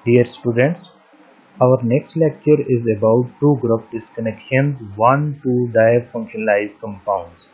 Dear students, our next lecture is about two group disconnections 1,2 difunctionalized compounds.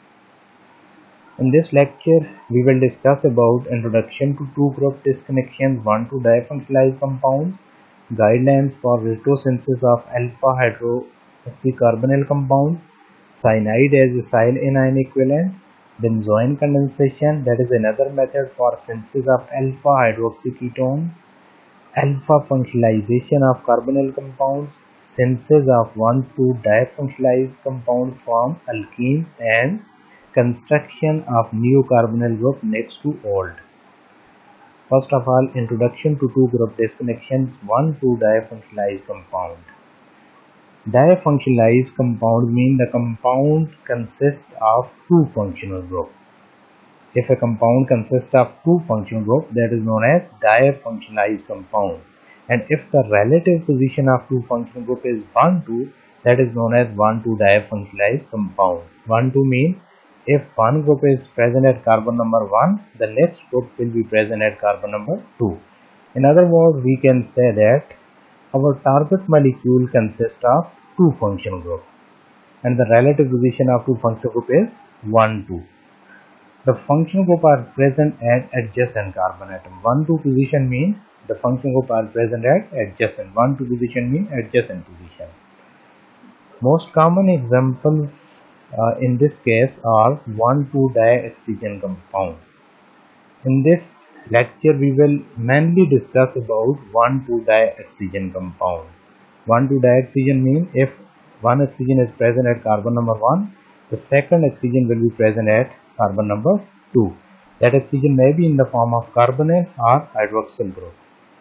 In this lecture, we will discuss about introduction to two group disconnections 1,2 difunctionalized compounds, guidelines for retrosynthesis of alpha hydroxycarbonyl compounds, cyanide as a silyl anion equivalent, benzoin condensation, that is another method for synthesis of alpha hydroxyketone, alpha functionalization of carbonyl compounds, synthesis of 1,2-difunctionalized compound from alkenes, and construction of new carbonyl group next to old. First of all, introduction to two group disconnections 1,2-difunctionalized compound. Difunctionalized compound mean the compound consists of two functional groups. If a compound consists of two functional groups, that is known as difunctionalized compound. And if the relative position of two functional group is 1,2, that is known as 1,2 difunctionalized compound. 1,2 means if one group is present at carbon number 1, the next group will be present at carbon number 2. In other words, we can say that our target molecule consists of two functional groups and the relative position of two functional group is 1,2. The functional group are present at adjacent carbon atom. 1,2 position means the functional group are present at adjacent. 1,2 position means adjacent position. Most common examples in this case are 1,2 dioxygen compound. In this lecture, we will mainly discuss about 1,2 dioxygen compound. 1,2 dioxygen means if one oxygen is present at carbon number 1, the second oxygen will be present at carbon number 2. That oxygen may be in the form of carbonyl or hydroxyl group.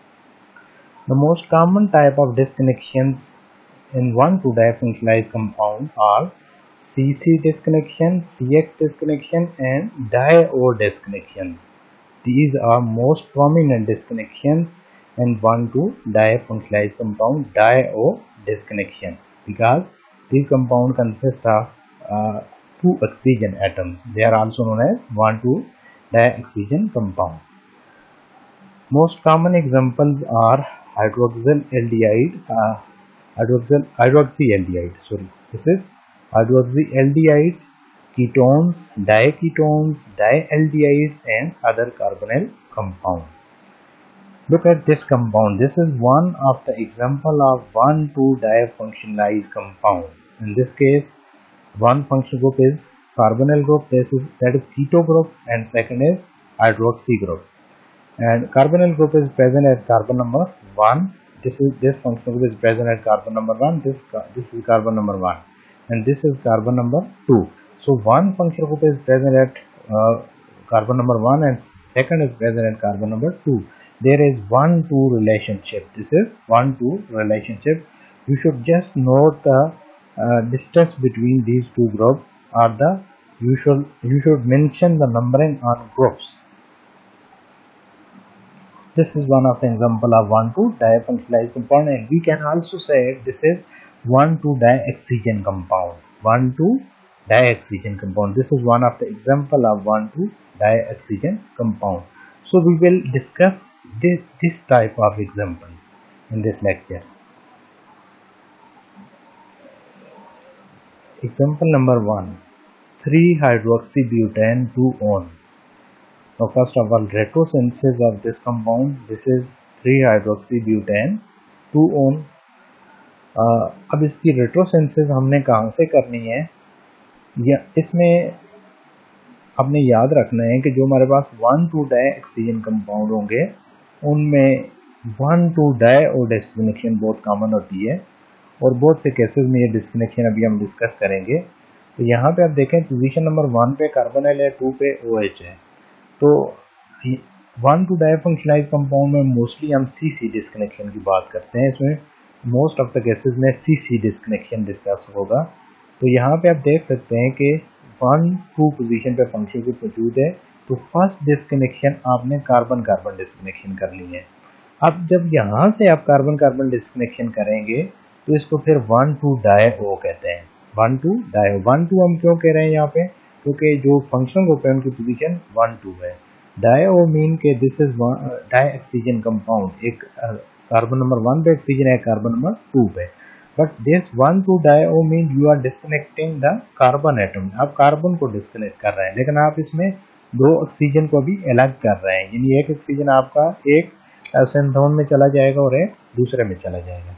The most common type of disconnections in 1,2 difunctionalized compound are CC disconnection, CX disconnection, and Di-O disconnections. These are most prominent disconnections in 1,2 difunctionalized compound, Di-O disconnections, because these compounds consist of two oxygen atoms. They are also known as 1,2 dioxygen compound. Most common examples are hydroxyaldehyde. This is hydroxyaldehydes, ketones, diketones, dialdehydes, and other carbonyl compound. Look at this compound. This is one of the example of 1,2 difunctionalized compound. In this case, one functional group is carbonyl group, that is keto group, and second is hydroxy group. And carbonyl group is present at carbon number 1. This functional group is present at carbon number 1. This is carbon number 1, and this is carbon number 2. So one functional group is present at carbon number 1 and second is present at carbon number 2. There is 1,2 relationship. This is 1,2 relationship. You should just note the distance between these two groups, or you should mention the numbering on groups. This is one of the example of 1,2 difunctionalized compound, and we can also say this is 1,2 dioxygen compound. 1,2 dioxygen compound. This is one of the example of 1,2 dioxygen compound. So we will discuss this type of examples in this lecture. Example number 1, 3-hydroxybutane 2-on. Now first of all, retrosynthesis of this compound. This is 3-hydroxybutane 2-on. अब इसकी retrosynthesis हमने कहाँ से करनी है, या इसमें आपने याद रखना है कि जो हमारे पास 1,2 डाइऑक्सीजन कंपाउंड होंगे उनमें 1,2 डाई-O डिस्कनेक्शन बहुत कॉमन होती है, और बहुत से केसेस में ये डिस्कनेक्शन अभी हम डिस्कस करेंगे. तो यहाँ पे आप देखें पोजीशन नंबर 1 पे कार्बोनिल है, 2 पे OH है. तो 1,2 डाइफंक्शनलाइज कंपाउंड में मोस्टली हम CC डिस्कनेक्शन की बात करते हैं. इसमें मोस्ट ऑफ द केसेस में CC डिस्कनेक्शन डिस्कस होगा. तो यहाँ पे आप देख सकते हैं कि 1,2 पोजीशन पे फंक्शन ग्रुप मौजूद है. तो फर्स्ट डिस्कनेक्शन आपने कार्बन कार्बन डिस्कनेक्शन कर ली है. अब जब यहाँ से आप कार्बन कार्बन डिस्कनेक्शन करेंगे तो इसको फिर 1,2 डाई-O कहते हैं. 1,2 डाई-O. 1,2 हम क्यों कह रहे हैं यहाँ पे, क्योंकि जो फंक्शनल ग्रुप है उनकी पोजीशन 1,2 है. डाई-O मीन के this is di oxygen compound. एक कार्बन नंबर 1 पे ऑक्सीजन है, कार्बन नंबर 2 पे। But this 1,2-DiO mean you are disconnecting the carbon atom, आप कार्बन को डिस्कनेक्ट कर रहे हैं, लेकिन आप इसमें 2 ऑक्सीजन को भी अलग कर रहे हैं, यानी एक ऑक्सीजन आपका एक सिंथोन में चला जाएगा और एक दूसरे में चला जाएगा।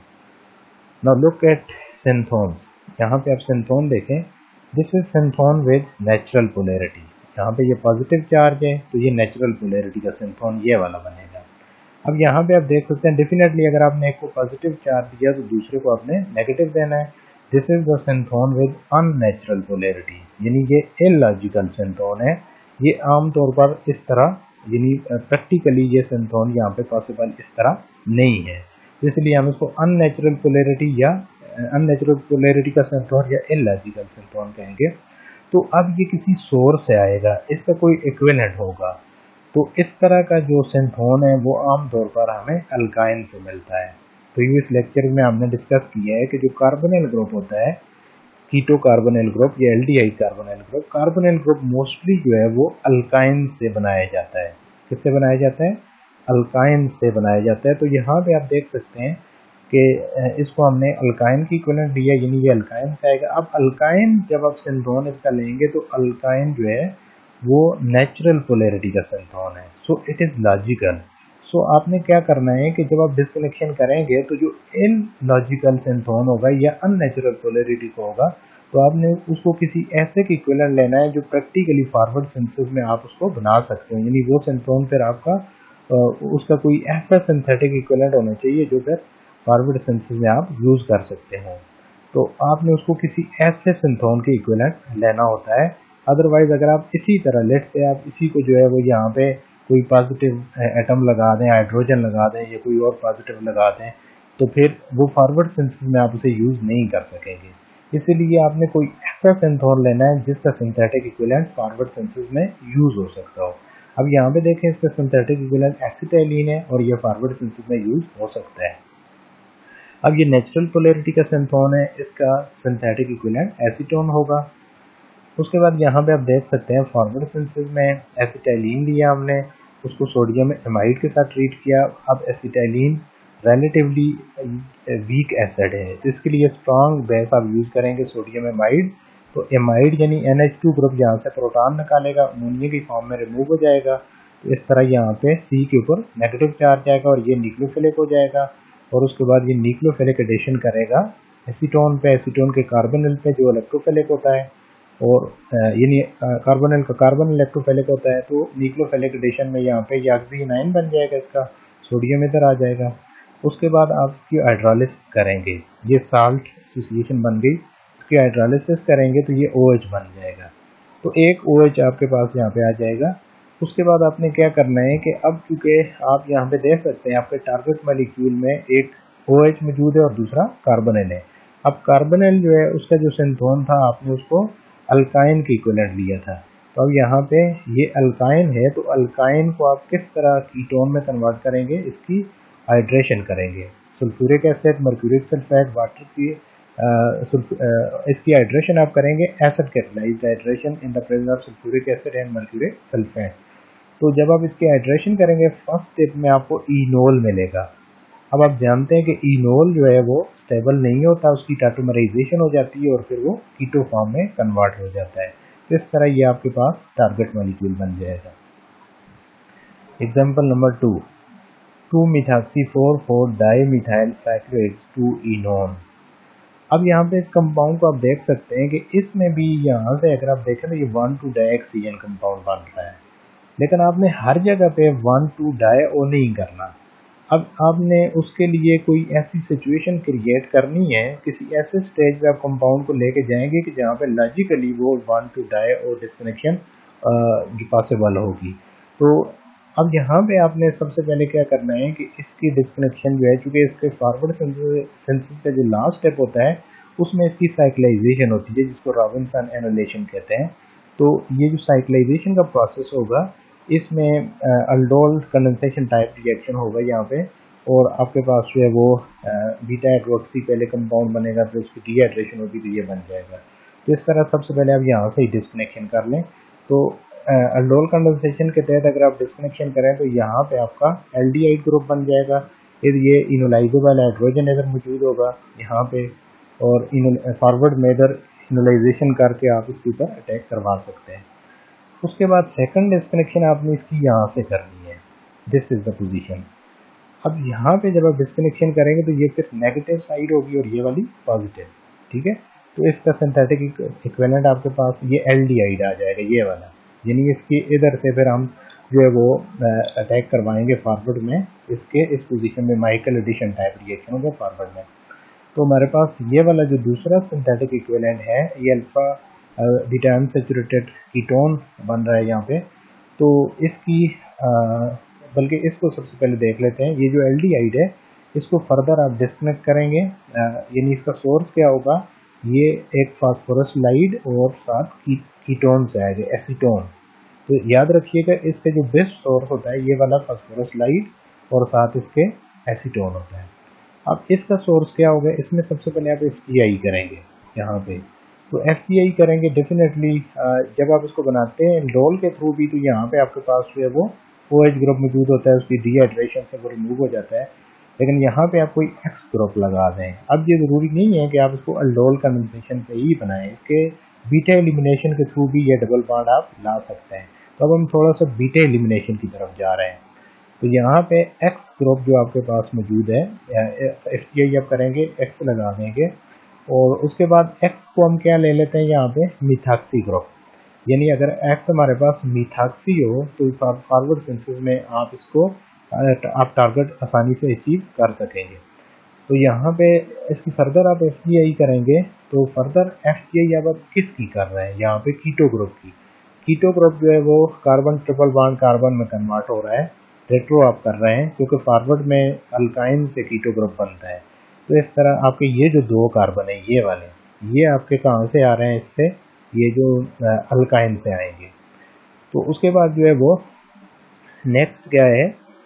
नाउ लुक एट सिंथोन्स, यहाँ पे आप सिंथोन देखें, this is synthon with natural polarity, यहाँ पे ये पॉजिटिव चार्ज है तो ये नेचुरल पोलैरिटी का सिंथोन ये वाला बनेगा। अब यहाँ पे आप देख सकते हैं डेफिनेटली अगर आपने एक को पॉजिटिव चार्ज दिया तो दूसरे को आपने नेगेटिव देना है। This is the synthon with unnatural polarity, यानी ये इलॉजिकल सिंथोन है, ये आमतौर पर इस तरह यानी प्रैक्टिकली ये सिंथोन यहाँ पे पॉसिबल इस तरह नहीं है, इसलिए हम इसको अननेचुरल पोलैरिटी या अननेचुरल पोलैरिटी का सिंथोन या इलॉजिकल सिंथोन कहेंगे। तो अब ये किसी सोर्स से आएगा, इसका कोई इक्विवेलेंट होगा, तो इस तरह का जो सिंथोन है वो आमतौर पर हमें अल्काइन से मिलता है। प्रीवियस लेक्चर में हमने डिस्कस किया है कि जो कार्बोनिल ग्रुप होता है, कीटो कार्बोनिल ग्रुप या एल्डिहाइड कार्बोनिल ग्रुप मोस्टली जो है वो अल्काइन से बनाया जाता है। किससे बनाया जाता है? अल्काइन से बनाया जाता है। तो यहाँ पे आप देख सकते हैं कि इसको हमने अल्काइन की इक्विवेलेंट लिया, यानी ये अल्काइन से आएगा। अब अल्काइन जब आप सिंथोन इसका लेंगे तो अल्काइन जो है वो नेचुरल पोलैरिटी का सिंथोन है, so it is logical. So आपने क्या करना है कि जब आप डिस्कनेक्शन करेंगे तो जो इलॉजिकल सिंथोन होगा या अननेचुरल पोलैरिटी को होगा, तो आपने उसको किसी ऐसे के इक्विवेलेंट लेना है जो प्रैक्टिकली फॉरवर्ड सिंथेसिस में आप उसको बना सकते हो, यानी वो सिंथोन फिर आपका उसका कोई ऐसा सिंथेटिक इक्विवेलेंट होना चाहिए जो फिर फॉरवर्ड सिंथेसिस में आप यूज़ कर सकते हो। तो आपने उसको किसी ऐसे सिंथोन के इक्विवेलेंट लेना होता है। अदरवाइज अगर आप इसी तरह लेट से आप इसी को जो है वो यहाँ पे कोई पॉजिटिव एटम लगा दें, हाइड्रोजन लगा दें या कोई और पॉजिटिव लगा दें, तो फिर वो फॉरवर्ड सिंथेसिस में आप उसे यूज़ नहीं कर सकेंगे। इसीलिए आपने कोई ऐसा सिंथोन लेना है जिसका सिंथेटिक इक्विवेलेंट फॉरवर्ड सिंथेसिस में यूज़ हो सकता हो। अब यहाँ पे देखें इसका सिंथेटिक इक्विवेलेंट एसिटाइलिन है और ये फॉरवर्ड सिंथेसिस में यूज़ हो सकता है। अब ये नेचुरल पोलैरिटी का सिंथोन है, इसका सिंथेटिक इक्विवेलेंट एसीटोन होगा। उसके बाद यहाँ पे आप देख सकते हैं फॉरवर्ड सिंथेसिस में एसिटाइलिन लिया हमने, उसको सोडियम एमाइड के साथ ट्रीट किया। अब एसिटाइलिन रिलेटिवली वीक एसिड है, तो इसके लिए स्ट्रॉन्ग बेस आप यूज़ करेंगे सोडियम एमाइड। तो एमाइड यानी NH2 ग्रुप यहाँ से प्रोटॉन निकालेगा, अमोनिया की फॉर्म में रिमूव हो जाएगा। तो इस तरह यहाँ पे C के ऊपर नेगेटिव चार्ज आएगा और ये न्यूक्लियोफिलिक हो जाएगा, और उसके बाद ये न्यूक्लियोफिलिक एडिशन करेगा एसीटोन पे, एसीटोन के कार्बोनिल पे जो इलेक्ट्रोफिलिक होता है, और यानी कार्बोनिल का कार्बन इलेक्ट्रोफिलिक होता है। तो न्यूक्लियोफिलिक एडिशन में यहाँ पे ये ऑक्सीजन बन जाएगा, इसका सोडियम इधर आ जाएगा। उसके बाद आप इसकी हाइड्रोलिसिस करेंगे, ये साल्ट एसोसिएशन बन गई, इसकी हाइड्रोलिसिस करेंगे तो ये OH बन जाएगा। तो एक OH आपके पास यहाँ पे आ जाएगा। उसके बाद आपने क्या करना है कि अब चूँकि आप यहाँ पे देख सकते हैं आपके टारगेट मॉलिक्यूल में एक OH मौजूद है और दूसरा कार्बोनिल है। अब कार्बोनिल जो है उसका जो सिंथोन था आपने उसको अल्काइन की इक्विवेलेंट लिया था, तो अब यहाँ पे ये अल्काइन है, तो अल्काइन को आप किस तरह कीटोन में कन्वर्ट करेंगे, इसकी हाइड्रेशन करेंगे। Sulphuric acid, mercuric sulphate, water की इसकी हाइड्रेशन आप करेंगे acid catalysed hydration in the presence of sulphuric acid and mercuric sulphate. तो जब आप इसकी हाइड्रेशन करेंगे फर्स्ट स्टेप में आपको इनोल मिलेगा। अब आप जानते हैं कि इनोल जो है वो स्टेबल नहीं होता, उसकी टाटोमराइजेशन हो जाती है और फिर वो कीटो फॉर्म में कन्वर्ट हो जाता है। तो इस तरह ये आपके पास टारगेट मॉलिक्यूल बन जाएगा। Example number 2, 2-methoxy-4,4 dimethyl cyclohex 2-enone। अब यहाँ पे इस कंपाउंड को आप देख सकते हैं कि इसमें भी यहाँ से अगर आप देखें तो ये 1,2-डाईऑक्सीजन कंपाउंड बन रहा है, लेकिन आपने हर जगह पे 1,2-डाईओ नहीं करना। अब आपने उसके लिए कोई ऐसी सिचुएशन क्रिएट करनी है, किसी ऐसे स्टेज पे आप कंपाउंड को लेके जाएंगे कि जहाँ पे लॉजिकली वो 1,2-डाईओ डिस्कनेक्शन पॉसिबल होगी। तो अब यहाँ पे आपने सबसे पहले क्या करना है कि इसकी डिस्कनेक्शन जो है, चूँकि इसके फॉरवर्ड सिंथेसिस का जो लास्ट स्टेप होता है उसमें इसकी साइक्लाइजेशन होती है जिसको रॉबिन्सन एनोलेशन कहते हैं। तो ये जो साइक्लाइजेशन का प्रोसेस होगा इसमें अल्डोल कंडेंसेशन टाइप रिएक्शन होगा यहाँ पे, और आपके पास जो है वो बीटा हाइड्रोक्सी पहले कंपाउंड बनेगा, फिर उसकी डिहाइड्रेशन होगी तो ये बन जाएगा। तो इस तरह सबसे पहले आप यहाँ से ही डिस्कनेक्शन कर लें। तो अल्डोल कंडेंसेशन के तहत अगर आप डिस्कनेक्शन करें तो यहाँ पे आपका एल्डिहाइड ग्रुप बन जाएगा, ये इनोलाइजेबल हाइड्रोजन अगर मौजूद होगा यहाँ पे, और फॉरवर्ड में इधर इनोलाइजेशन करके आप इसके ऊपर अटैक करवा सकते हैं। उसके बाद सेकंड डिस्कनेक्शन आपने इसकी यहाँ से करनी है, दिस इज़ द पोजीशन। अब यहाँ पे जब आप डिस्कनेक्शन करेंगे तो ये फिर नेगेटिव साइड होगी और ये वाली पॉजिटिव, ठीक है। तो इसका सिंथेटिक इक्विवेलेंट आपके पास ये एल्डिहाइड आ जाएगा, ये वाला, यानी इसकी इधर से फिर हम जो है वो अटैक करवाएंगे फॉरवर्ड में, इसके इस पोजीशन में माइकल एडिशन टाइप रिएक्शन होगा फॉरवर्ड में। तो हमारे पास ये वाला जो दूसरा सिंथेटिक इक्विवेलेंट है, ये अल्फा बीटा अनसैचुरेटेड कीटोन बन रहा है यहाँ पे। तो इसकी बल्कि इसको सबसे पहले देख लेते हैं। ये जो एल्डिहाइड है इसको फर्दर आप डिस्कनेक्ट करेंगे, यानी इसका सोर्स क्या होगा, ये एक फास्फोरस लाइड और साथ कीटोन से आएगा, एसीटोन। तो याद रखिएगा इसका जो बेस्ट सोर्स होता है ये वाला फास्फोरस लाइड और साथ इसके एसीटोन होता है। अब इसका सोर्स क्या होगा, इसमें सबसे पहले आप FTI करेंगे यहाँ पे। तो FTI करेंगे डेफिनेटली जब आप इसको बनाते हैं इंडोल के थ्रू भी, तो यहाँ पे आपके पास जो है वो OH ग्रुप मौजूद होता है, उसकी डिहाइड्रेशन से वो रिमूव हो जाता है। लेकिन यहाँ पे आप कोई X ग्रुप लगा दें। अब ये ज़रूरी नहीं है कि आप इसको अल्डोल कंडेंसेशन से ही बनाएं, इसके बीटा एलिमिनेशन के थ्रू भी ये डबल बॉन्ड आप ला सकते हैं। तो अब हम थोड़ा सा बीटा एलिमिनेशन की तरफ जा रहे हैं। तो यहाँ पे X ग्रुप जो आपके पास मौजूद है, FTI आप करेंगे, X लगा देंगे, और उसके बाद X को हम क्या ले लेते हैं यहाँ पे, मिथाक्सी ग्रुप। यानी अगर X हमारे पास मिथाक्सी हो तो फॉरवर्ड सिंथेसिस में आप इसको आप टारगेट आसानी से अचीव कर सकेंगे। तो यहाँ पे इसकी फर्दर आप FTI करेंगे, तो फर्दर FTI अब आप किसकी कर रहे हैं, यहाँ पे कीटो ग्रुप की। कीटो ग्रुप जो है वो कार्बन ट्रिपल बॉन्ड कार्बन में कन्वर्ट हो रहा है, रेट्रो आप कर रहे हैं, क्योंकि फॉरवर्ड में अल्काइन से कीटो ग्रुप बनता है। तो इस तरह आपके ये जो दो कार्बन है ये वाले, ये आपके कहाँ से आ रहे हैं, इससे ये जो अल्काइन से आएंगे। तो उसके बाद जो है वो नेक्स्ट क्या है,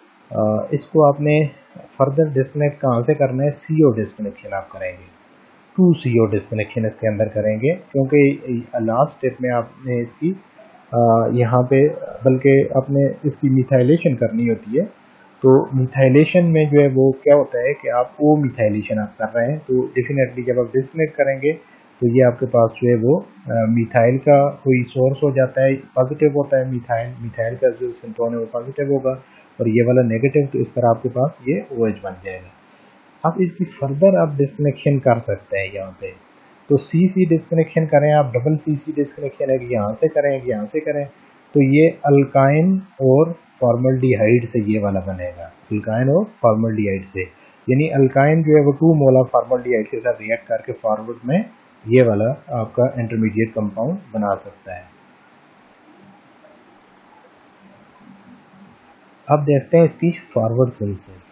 इसको आपने फर्दर डिस्कनेक्ट कहाँ से करना है, CO डिस्कनेक्शन आप करेंगे, 2 CO डिस्कनेक्शन इसके अंदर करेंगे, क्योंकि लास्ट स्टेप में आपने इसकी यहाँ पे बल्कि अपने इसकी मिथाइलेशन करनी होती है। तो मिथाइलेशन में जो है वो क्या होता है कि आप O मिथाइलेशन आप कर रहे हैं, तो डेफिनेटली जब आप डिस्कनेक्ट करेंगे तो ये आपके पास जो है वो मिथाइल का कोई सोर्स हो जाता है, पॉजिटिव होता है मिथाइल का जो सिंटोन है वो पॉजिटिव होगा और ये वाला नेगेटिव। तो इस तरह आपके पास ये OH बन जाएगा। अब इसकी फर्दर आप डिस्कनेक्शन कर सकते हैं यहाँ पे, तो CC डिस्कनेक्शन करें आप, डबल CC डिस्कनेक्शन है कि यहाँ से करें कि यहाँ से करें, तो ये अल्काइन और फॉर्मल्डिहाइड से ये वाला बनेगा, अल्काइन और फॉर्मल्डिहाइड से। यानी अल्काइन जो है वो 2 मोलर फॉर्मल्डिहाइड के साथ रिएक्ट करके फॉरवर्ड में ये वाला आपका इंटरमीडिएट कंपाउंड बना सकता है। अब देखते हैं इसकी फॉरवर्ड सिंथेसिस।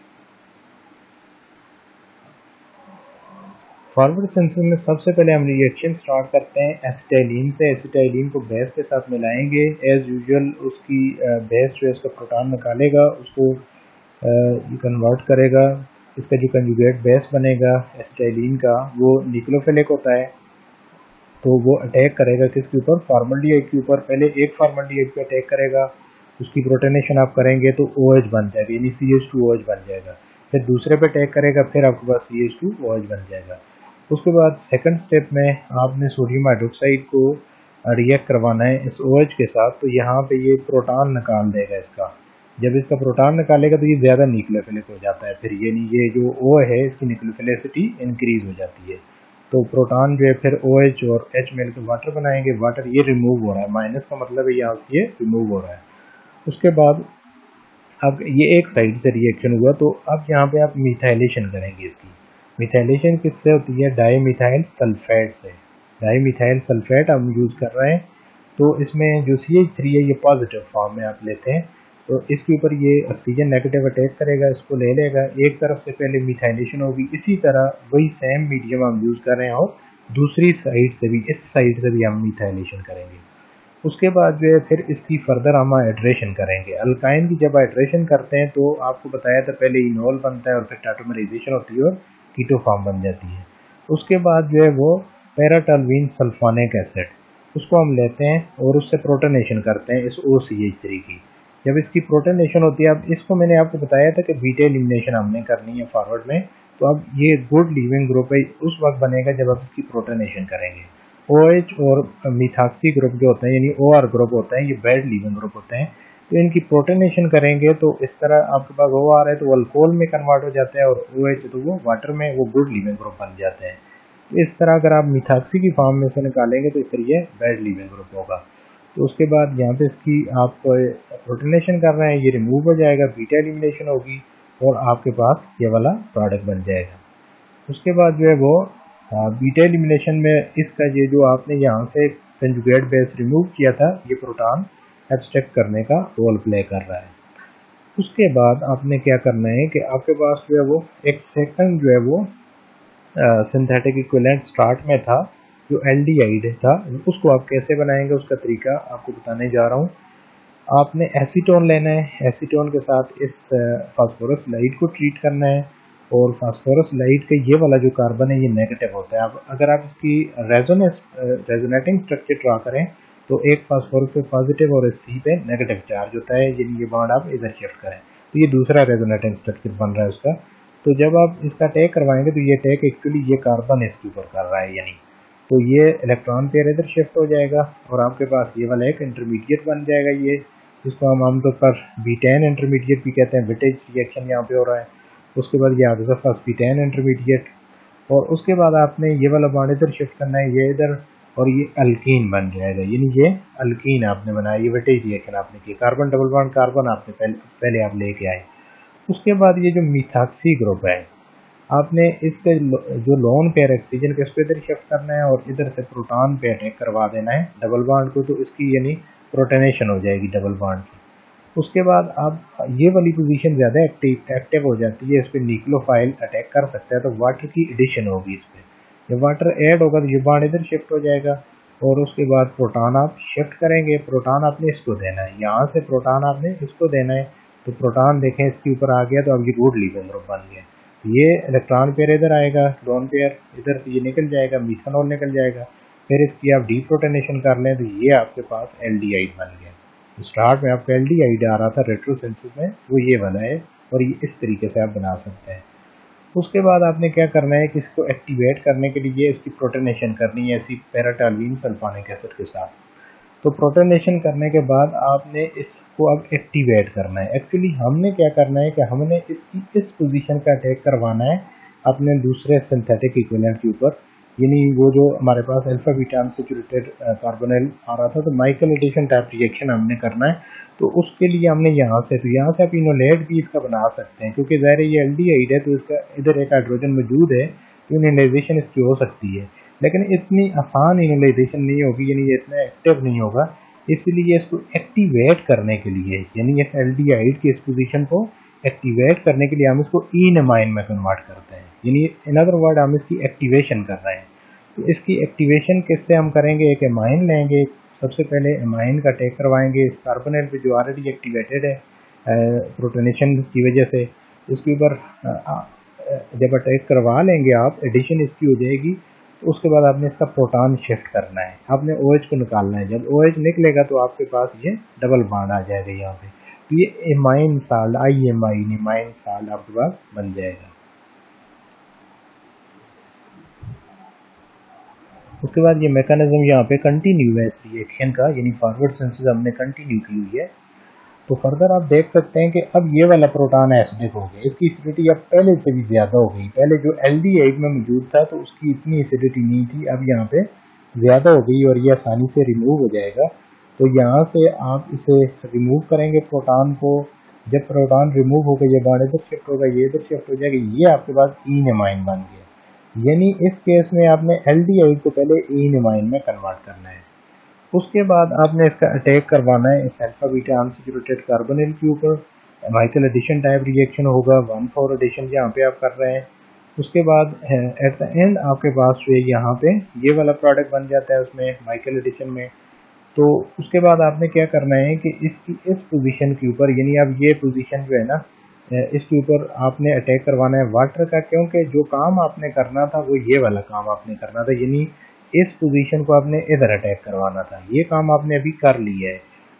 फॉरवर्ड सिंथेसिस में सबसे पहले हम रिएक्शन स्टार्ट करते हैं एसिटाइलिन से। एसिटाइलिन को बेस के साथ मिलाएंगे, एज यूजुअल उसकी बेस जो है उसका प्रोटॉन निकालेगा, उसको कन्वर्ट करेगा। इसका जो कंजुगेट बेस बनेगा एसिटाइलिन का वो न्यूक्लियोफिलिक होता है, तो वो अटैक करेगा किसके ऊपर, फॉर्मल्डिहाइड के ऊपर। पहले एक फॉर्मल्डिहाइड पे अटैक करेगा, उसकी प्रोटोनेशन आप करेंगे तो OH बन जाएगा, यानी CH2OH बन जाएगा। फिर दूसरे पे अटैक करेगा, फिर आपके पास CH2OH बन जाएगा। उसके बाद सेकंड स्टेप में आपने सोडियम हाइड्रोक्साइड को रिएक्ट करवाना है इस OH के साथ, तो यहाँ पे ये प्रोटॉन निकाल देगा इसका। जब इसका प्रोटॉन निकालेगा तो ये ज़्यादा न्यूक्लियोफिलिक हो जाता है, फिर यानी ये जो O है इसकी न्यूक्लियोफिलिसिटी इंक्रीज हो जाती है। तो प्रोटॉन जो है फिर OH और H मिलकर वाटर बनाएंगे, वाटर ये रिमूव हो रहा है, माइनस का मतलब है यहाँ से ये रिमूव हो रहा है। उसके बाद अब ये एक साइड से रिएक्शन हुआ, तो अब यहाँ पे आप मिथाइलेशन करेंगे इसकी। मिथाइलेशन किससे होती है, डाईमिथाइल सल्फेट से। डाईमिथाइल सल्फेट हम यूज़ कर रहे हैं, तो इसमें जो CH3 है ये पॉजिटिव फॉर्म में आप लेते हैं, तो इसके ऊपर ये ऑक्सीजन नेगेटिव अटैक करेगा, इसको ले लेगा, एक तरफ से पहले मिथाइलेशन होगी। इसी तरह वही सेम मीडियम हम यूज़ कर रहे हैं और दूसरी साइड से भी, इस साइड से भी हम मिथाइलेशन करेंगे। उसके बाद जो है फिर इसकी फर्दर हम हाइड्रेशन करेंगे। अल्काइन की जब हाइड्रेशन करते हैं तो आपको बताया था पहले इनोल बनता है और फिर टाटोमराइजेशन होती है और कीटो फॉर्म बन जाती है। उसके बाद जो है वो पैराटोल्यूइन सल्फोनिक एसिड, उसको हम लेते हैं और उससे प्रोटोनेशन करते हैं इस OCH3 की। जब इसकी प्रोटोनेशन होती है, अब इसको मैंने आपको बताया था कि बीटा एलिमिनेशन हमने करनी है फॉरवर्ड में, तो अब ये गुड लीविंग ग्रुप है उस वक्त बनेगा जब आप इसकी प्रोटोनेशन करेंगे। OH और मिथाक्सी ग्रुप जो होते हैं यानी OR ग्रुप होते हैं, ये बैड लीविंग ग्रुप होते हैं। तो इनकी प्रोटोनेशन करेंगे तो इस तरह आपके पास OR है तो वो अल्कोहल में कन्वर्ट हो जाता है, और OH तो वो वाटर में वो गुड लीविंग ग्रुप बन जाते हैं। तो इस तरह अगर आप मिथाक्सी की फॉर्म में से निकालेंगे तो फिर ये बैड लीविंग ग्रुप होगा। तो उसके बाद यहाँ पे इसकी आप प्रोटोनेशन कर रहे हैं, ये रिमूव हो जाएगा, बीटा एलिमिनेशन होगी और आपके पास ये वाला प्रोडक्ट बन जाएगा। उसके बाद जो है वो बीटा एलिमिनेशन में इसका ये जो आपने यहाँ से कंजुगेट बेस रिमूव किया था, ये प्रोटॉन एब्स्ट्रैक्ट करने का रोल प्ले कर रहा है। उसके बाद आपने क्या करना है कि आपके पास जो है वो एक सेकंड जो है वो सिंथेटिक इक्विवेलेंट स्टार्ट में था जो एल्डिहाइड था, उसको आप कैसे बनाएंगे उसका तरीका आपको बताने जा रहा हूँ। आपने एसीटोन लेना है, एसीटोन के साथ इस फास्फोरस लाइट को ट्रीट करना है, और फास्फोरस लाइट का ये वाला जो कार्बन है ये नेगेटिव होता है। अब अगर आप इसकी रेजोनेटिंग स्ट्रक्चर ड्रा करें तो एक फास्फोरस पे पॉजिटिव और सी पे नेगेटिव चार्ज होता है, यानी ये बॉन्ड आप इधर शिफ्ट करें तो ये दूसरा रेजोनेटिंग स्ट्रक्चर बन रहा है उसका। तो जब आप इसका टैग करवाएंगे तो ये टैग एक्चुअली ये कार्बन इसके ऊपर कर रहा है, यानी तो ये इलेक्ट्रॉन पेयर इधर शिफ्ट हो जाएगा और आपके पास ये वाला एक इंटरमीडिएट बन जाएगा, ये जिसको हम आमतौर पर B10 इंटरमीडिएट भी कहते हैं। विटेज रिएक्शन यहाँ पे हो रहा है। उसके बाद ये आता है फॉस्फेटाइन इंटरमीडिएट, और उसके बाद आपने ये वाला बॉन्ड इधर शिफ्ट करना है, ये इधर, और ये अल्कीन बन जाएगा, यानी ये अल्कीन आपने बनाया, ये विटेज रिएक्शन आपने की, कार्बन डबल बॉन्ड कार्बन आपने पहले आप लेके आए। उसके बाद ये जो मिथाक्सी ग्रुप है, आपने इसके जो लोन पेयर ऑक्सीजन के उसको इधर शिफ्ट करना है और इधर से प्रोटॉन पे अटैक करवा देना है डबल बॉन्ड को, तो इसकी यानी प्रोटोनेशन हो जाएगी डबल बॉन्ड की। उसके बाद आप ये वाली पोजीशन ज़्यादा एक्टिव हो जाती है, इस पर न्यूक्लियोफाइल अटैक कर सकता है, तो वाटर की एडिशन होगी इस पर। जब वाटर ऐड होगा तो ये बॉन्ड इधर शिफ्ट हो जाएगा, और उसके बाद प्रोटॉन आप शिफ्ट करेंगे, प्रोटॉन आपने इसको देना है, यहाँ से प्रोटॉन आपने इसको देना है, तो प्रोटॉन देखें इसके ऊपर आ गया तो अब ये गुड लीविंग ग्रुप बन गया। ये इलेक्ट्रॉन पेयर इधर आएगा, लोन पेयर इधर से ये निकल जाएगा, मिथेनॉल निकल जाएगा, फिर इसकी आप डीप्रोटोनेशन कर लें तो ये आपके पास एल्डिहाइड बन गया। तो स्टार्ट में आपका एल्डिहाइड आ रहा था रेट्रोसिंथेसिस में, वो ये वाला है, और ये इस तरीके से आप बना सकते हैं। उसके बाद आपने क्या करना है कि इसको एक्टिवेट करने के लिए इसकी प्रोटोनेशन करनी है ऐसी पैराटोल्यूइन सल्फोनिक एसिड के साथ। तो प्रोटोनेशन करने के बाद आपने इसको अब एक्टिवेट करना है। एक्चुअली हमने क्या करना है कि हमने इसकी इस पोजीशन का अटैक करवाना है अपने दूसरे सिंथेटिक इक्विवेलेंट के ऊपर, यानी वो जो हमारे पास अल्फा बीटा अनसैचुरेटेड कार्बोनिल आ रहा था, तो माइकल एडिशन टाइप रिएक्शन हमने करना है। तो उसके लिए हमने यहाँ से आप इनोलेट भी इसका बना सकते हैं, क्योंकि ज़ाहिर ये एल्डिहाइड है तो इसका इधर एक हाइड्रोजन मौजूद है, तो इनोलाइजेशन इसकी हो सकती है, लेकिन इतनी आसान इनोलाइजेशन नहीं होगी, यानी ये इतना एक्टिव नहीं होगा। इसलिए इसको एक्टिवेट करने के लिए, यानी इस एल्डिहाइड की इस पोजीशन को एक्टिवेट करने के लिए हम इसको एमाइन में कन्वर्ट करते हैं, यानी इन अदर वर्ड हम इसकी एक्टिवेशन कर रहे हैं। तो इसकी एक्टिवेशन किससे हम करेंगे, एक एमाइन लेंगे, सबसे पहले एमाइन का अटैक करवाएंगे इस कार्बोनिल पे जो ऑलरेडी एक्टिवेटेड है प्रोटोनेशन की वजह से। इसके ऊपर जब अटैक करवा लेंगे आप, एडिशन इसकी हो जाएगी, तो उसके बाद आपने इसका प्रोटॉन शिफ्ट करना है, आपने OH को निकालना है। जब OH निकलेगा तो आपके पास ये डबल बॉन्ड आ जाएगा यहाँ पे, तो ये एमाइन साल्ट एमाइन साल्ट आपके पास बन जाएगा। उसके बाद ये मैकेनिज्म यहाँ पे कंटिन्यू है इस रिएक्शन का, यानी फॉरवर्ड सिंथेसिस हमने कंटिन्यू की हुई है। तो फर्दर आप देख सकते हैं कि अब ये वाला प्रोटॉन एसिडिक हो गया, इसकी एसिडिटी अब पहले से भी ज़्यादा हो गई। पहले जो एल्डिहाइड में मौजूद था तो उसकी इतनी एसिडिटी नहीं थी, अब यहाँ पे ज़्यादा हो गई और ये आसानी से रिमूव हो जाएगा। तो यहाँ से आप इसे रिमूव करेंगे प्रोटॉन को, जब प्रोटॉन रिमूव होकर ये बॉन्ड इधर शिफ्ट होगा, ये इधर शिफ्ट हो जाएगा, ये आपके पास एमाइन बन गया। यानी इस केस में आपने एल्डिहाइड को पहले एमाइन में कन्वर्ट करना है। उसके बाद आपने इसका अटैक करवाना है इस अल्फा बीटा अनसैचुरेटेड कार्बोनिल के ऊपर, माइकल एडिशन टाइप रिएक्शन होगा, 1,4 एडिशन यहाँ पे आप कर रहे हैं। उसके बाद एट द एंड आपके पास जो है यहाँ पे ये वाला प्रोडक्ट बन जाता है उसमें माइकल एडिशन में। तो उसके बाद आपने क्या करना है कि इसकी इस पोजीशन के ऊपर, यानी अब ये पोजीशन जो है ना, इसके ऊपर आपने अटैक करवाना है वाटर का, क्योंकि जो काम आपने करना था वो ये वाला काम आपने करना था, यानी इस पोजीशन को आपने इधर अटैक करवाना था। ये काम आपने अभी कर लिया है।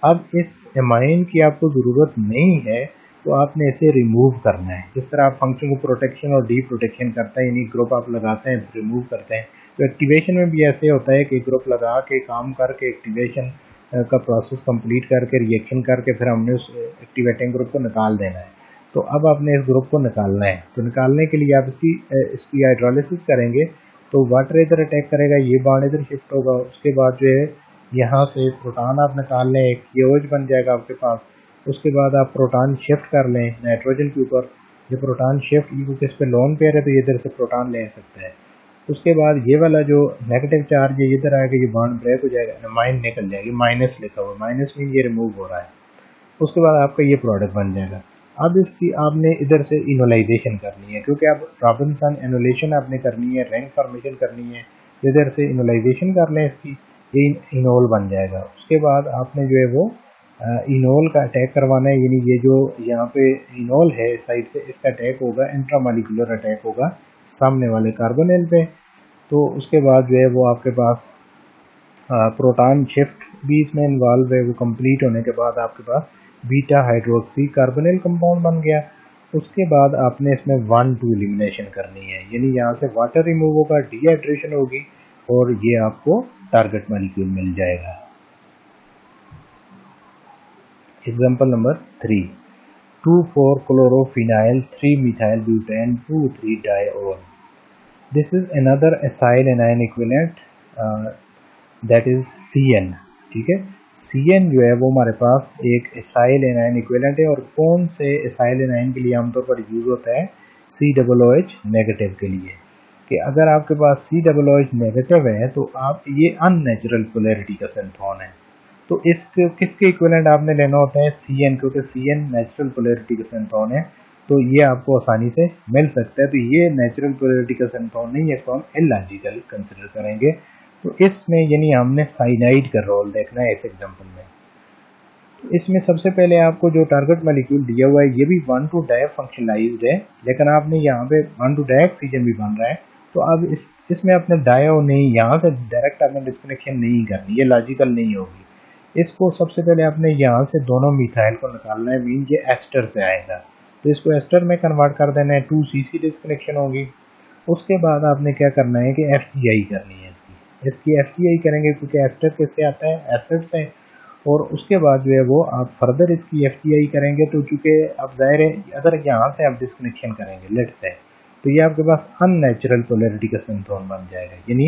अब इस एमाइन की आपको ज़रूरत नहीं है तो आपने इसे रिमूव करना है। जिस तरह आप फंक्शन को प्रोटेक्शन और डी प्रोटेक्शन करते हैं, यानी ग्रुप आप लगाते हैं रिमूव करते हैं, तो एक्टिवेशन में भी ऐसे होता है कि ग्रुप लगा के काम करके एक्टिवेशन का प्रोसेस कंप्लीट करके रिएक्शन करके फिर हमने उस एक्टिवेटिंग ग्रुप को निकाल देना है। तो अब आपने इस ग्रुप को निकालना है, तो निकालने के लिए आप इसकी हाइड्रोलिसिस करेंगे। तो वाटर इधर अटैक करेगा, ये बॉन्ड इधर शिफ्ट होगा, उसके बाद जो है यहाँ से प्रोटॉन आप निकाल लें, एक योज बन जाएगा आपके पास। उसके बाद आप प्रोटॉन शिफ्ट कर लें नाइट्रोजन के ऊपर। जो प्रोटॉन शिफ्ट क्योंकि इस पर लोन पेयर है तो ये इधर से प्रोटॉन ले सकता है। उसके बाद ये वाला जो नेगेटिव चार्ज है इधर आएगा, ये बॉन्ड ब्रेक हो जाएगा, एमाइन निकल जाएगी, माइनस लिखा हुआ, माइनस मीन ये रिमूव हो रहा है। उसके बाद आपका ये प्रोडक्ट बन जाएगा। अब इसकी आपने इधर से इनोलाइजेशन करनी है, क्योंकि अब रॉबिन्सन इनोलेशन आपने करनी है, रिंग फॉर्मेशन करनी है। इधर से इनोलाइजेशन कर लें इसकी, ये इनोल बन जाएगा। उसके बाद आपने जो है वो इनोल का अटैक करवाना है, यानी ये जो यहाँ पे इनोल है साइड से, इसका अटैक होगा, इंट्रामॉलिक्यूलर अटैक होगा सामने वाले कार्बोनिल पे। तो उसके बाद जो है वो आपके पास प्रोटॉन शिफ्ट भी इसमें इन्वॉल्व है। वो कंप्लीट होने के बाद आपके पास बीटा हाइड्रोक्सी कार्बोनिल कंपाउंड बन गया। उसके बाद आपने इसमें 1-2 एलिमिनेशन करनी है, यानी यहाँ से वाटर रिमूव होगा, डिहाइड्रेशन होगी और ये आपको टारगेट मॉलिक्यूल मिल जाएगा। Example number 3, 2,4-chlorophenil 3-methyl butane 2,3-diol। This is another acyl anion equivalent that is CN। ठीक है, CN जो है वो हमारे पास एक एसाइल एनायन इक्विवेलेंट है। और कौन से एसाइल एनायन के लिए आमतौर पर यूज होता है? COOH नेगेटिव के लिए। कि अगर आपके पास COOH नेगेटिव है तो आप ये अननेचुरल पोलैरिटी का सिंथोन है। तो इस किसके इक्विवेलेंट आपने लेना होता है? CN, क्योंकि CN नेचुरल पोलैरिटी का सिंथोन है, तो ये आपको आसानी से मिल सकता है। तो ये नेचुरल पोलैरिटी का सिंथोन नहीं है, इसको हम इलॉजिकल कंसिडर करेंगे। तो इसमें यानी हमने साइनाइड का रोल देखना है इस एग्जांपल में। तो इसमें सबसे पहले आपको जो टारगेट मॉलिक्यूल दिया हुआ है ये भी 1,2-डाई फंक्शनलाइज्ड है, लेकिन आपने यहाँ पे 1,2-डाई ऑक्सीजन भी बन रहा है। तो अब इसमें अपने डायो नहीं, यहाँ से डायरेक्ट आपने डिस्कनेक्शन नहीं करनी, ये लॉजिकल नहीं होगी। इसको सबसे पहले आपने यहाँ से दोनों मिथाइल को निकालना है, मीन ये एस्टर से आएगा, तो इसको एस्टर में कन्वर्ट कर देना है, 2CC डिस्कनेक्शन होगी। उसके बाद आपने क्या करना है कि FGI करनी है इसकी FGI करेंगे, क्योंकि एस्टर किससे आता है? एसिड से। और उसके बाद जो है वो आप फर्दर इसकी FGI करेंगे, तो चूँकि अब जाहिर है अगर यहाँ से आप डिस्कनेक्शन करेंगे लेट से, तो ये आपके पास अननेचुरल पोलैरिटी का सिंथोन बन जाएगा, यानी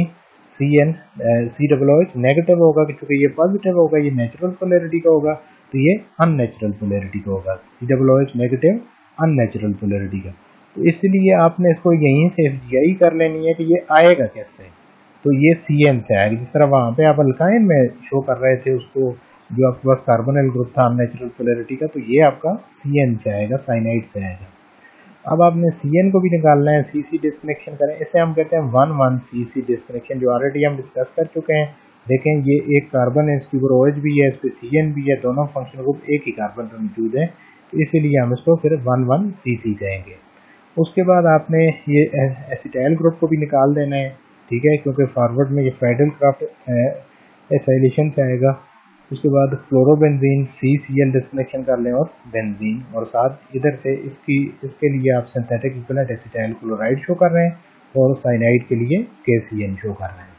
COOH नेगेटिव होगा, क्योंकि ये पॉजिटिव होगा, ये नेचुरल पोलैरिटी का होगा, तो ये अननेचुरल पोलैरिटी का होगा। COOH नेगेटिव अननेचुरल पोलैरिटी का। तो इसलिए आपने इसको यहीं से FGI कर लेनी है कि ये आएगा कैसे, तो ये CN से आएगा। जिस तरह वहाँ पे आप अल्काइन में शो कर रहे थे उसको, जो आपके पास कार्बोनिल ग्रुप था अननेचुरल पोलैरिटी का, तो ये आपका CN से आएगा, साइनाइड से आएगा। अब आपने CN को भी निकालना है, CC डिस्कनेक्शन करें, इसे हम कहते हैं 1,1-CC डिस्कनेक्शन, जो ऑलरेडी हम डिस्कस कर चुके हैं। देखें ये एक कार्बन है, इसके ऊपर OH भी है, इस पर CN भी है, दोनों फंक्शनल ग्रुप एक ही कार्बन पर मौजूद है, तो इसीलिए हम इसको फिर 1,1-CC कहेंगे। उसके बाद आपने ये एसिटाइल ग्रुप को भी निकाल देना है, ठीक है, क्योंकि फॉरवर्ड में ये फ्राइडल क्राफ्ट एसाइलेशन से आएगा। उसके बाद क्लोरोबेंजीन CCl डिस्कनेक्शन कर लें और बेंजीन, और साथ इधर से इसके लिए आप synthetic equivalent acetyl chloride show कर रहे हैं और साइनाइड के लिए KCN शो कर रहे हैं।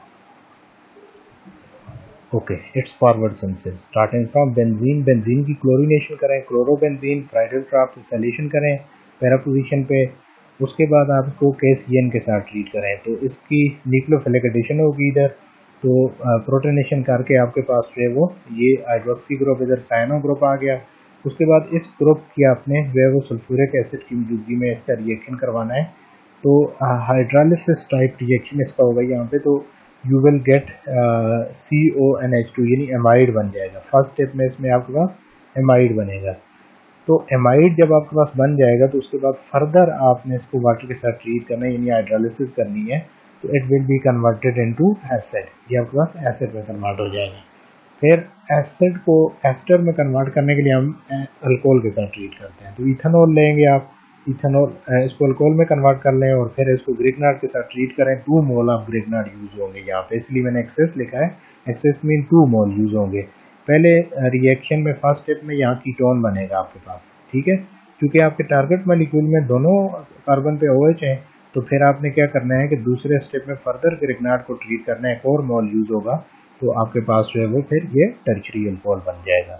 Okay, it's forward synthesis starting from benzene की क्लोरीनेशन करें, क्लोरोबेंजीन फ्राइडल क्राफ्ट एसाइलेशन करें पैरा पोजीशन पे। उसके बाद आप इसको KCN के साथ ट्रीट करें, तो इसकी न्यूक्लियोफिलिक एडिशन होगी इधर, तो प्रोटोनेशन करके आपके पास जो है वो ये हाइड्रोक्सी ग्रुप, इधर साइनो ग्रुप आ गया। उसके बाद इस ग्रुप की आपने जो है वो सल्फ्यूरिक एसिड की मौजूदगी में इसका रिएक्शन करवाना है, तो हाइड्रोलिसिस टाइप रिएक्शन इसका होगा यहाँ पे। तो यू विल गेट CONH2, यानी एमाइड बन जाएगा। फर्स्ट स्टेप में इसमें आपके पास एमाइड बनेगा। तो एमाइड जब आपके पास बन जाएगा तो उसके बाद फर्दर आपने इसको वाटर के साथ ट्रीट करना है, यानी हाइड्रोलिसिस करनी है, तो it will be converted into acid, ये आपके पास एसिड में कन्वर्ट हो जाएगा। फिर एसिड को एस्टर में कन्वर्ट करने के लिए हम अल्कोहल के साथ ट्रीट करते हैं, तो इथेनॉल लेंगे आप, इथेनॉल इसको अल्कोहल में कन्वर्ट कर लें और फिर इसको ग्रिगनार्ड के साथ ट्रीट करें। 2 मोल ऑफ ग्रिगनार्ड यूज होंगे यहाँ पे, इसलिए मैंने एक्सेस लिखा है, एक्सेस मीन 2 मोल यूज होंगे। पहले रिएक्शन में फर्स्ट स्टेप में यहाँ कीटोन बनेगा आपके पास, ठीक है। क्योंकि आपके टारगेट मॉलिक्यूल में दोनों कार्बन पे OH है, तो फिर आपने क्या करना है कि दूसरे स्टेप में फर्दर ग्रिग्नार्ड को ट्रीट करना है, एक और मॉल यूज होगा, तो आपके पास जो है वो फिर ये टर्शरी अल्कोहल बन जाएगा।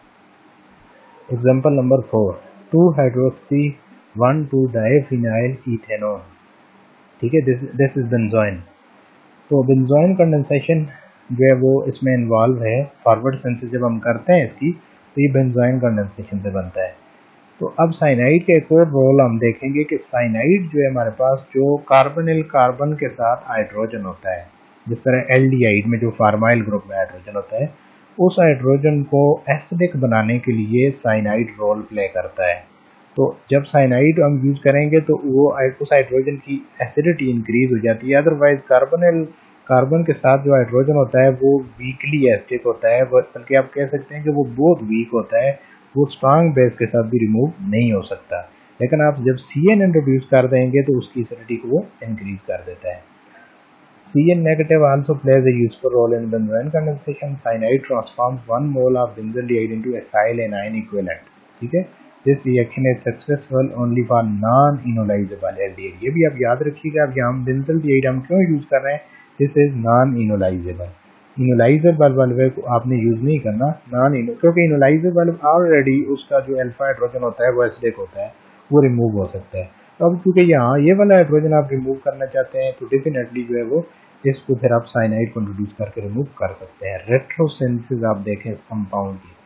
Example number 4, two hydroxy one two diphenyl ethanol, ठीक है, दिस इज बेंजोइन। तो बेंजोइन कंडेंसेशन जो है वो इसमें इन्वॉल्व है। फॉरवर्ड सेंसेस जब हम करते हैं इसकी, तो ये बेंजोइन कंडेंसेशन से बनता है। तो अब साइनाइड का एक और रोल हम देखेंगे कि साइनाइड जो है हमारे पास जो कार्बोनिल कार्बन के साथ हाइड्रोजन होता है, जिस तरह एल्डिहाइड में जो फार्माइल ग्रुप में हाइड्रोजन होता है, उस हाइड्रोजन को एसिडिक बनाने के लिए साइनाइड रोल प्ले करता है। तो जब साइनाइड हम यूज करेंगे तो वो उस हाइड्रोजन की एसिडिटी इंक्रीज हो जाती है। अदरवाइज कार्बन के साथ जो हाइड्रोजन होता है वो वीकली एसिडिक होता है, बल्कि आप कह सकते हैं कि वो बहुत वीक होता है, वो स्ट्रांग बेस के साथ भी रिमूव नहीं हो सकता। लेकिन आप जब CN इंट्रोड्यूस कर देंगे तो उसकी एसिडिटी को वो इंक्रीज कर देता है। CN negative also plays a useful role in benzoin condensation. Cyanide transforms 1 mole of benzaldehyde into acyl anion equivalent, ठीक है। This reaction is successful only for non-enolizable aldehyde. ये भी आप याद रखिएगा, अब यहाँ benzaldehyde हम क्यों यूज कर रहे हैं, this is non-enolizable। Enolisable valve को आपने यूज नहीं करना, क्योंकि इनोलाइजेबल ऑलरेडी उसका जो अल्फा हाइड्रोजन होता है वो एसिडिक होता है, वो रिमूव हो सकता है। तो अब क्योंकि यहाँ ये वाला हाइड्रोजन आप रिमूव करना चाहते हैं, तो डेफिनेटली जो है वो इसको फिर आप साइनाइड को इंट्रोड्यूस करके रिमूव कर सकते हैं। रेट्रोसिंथेसिस आप देखें इस कंपाउंड की,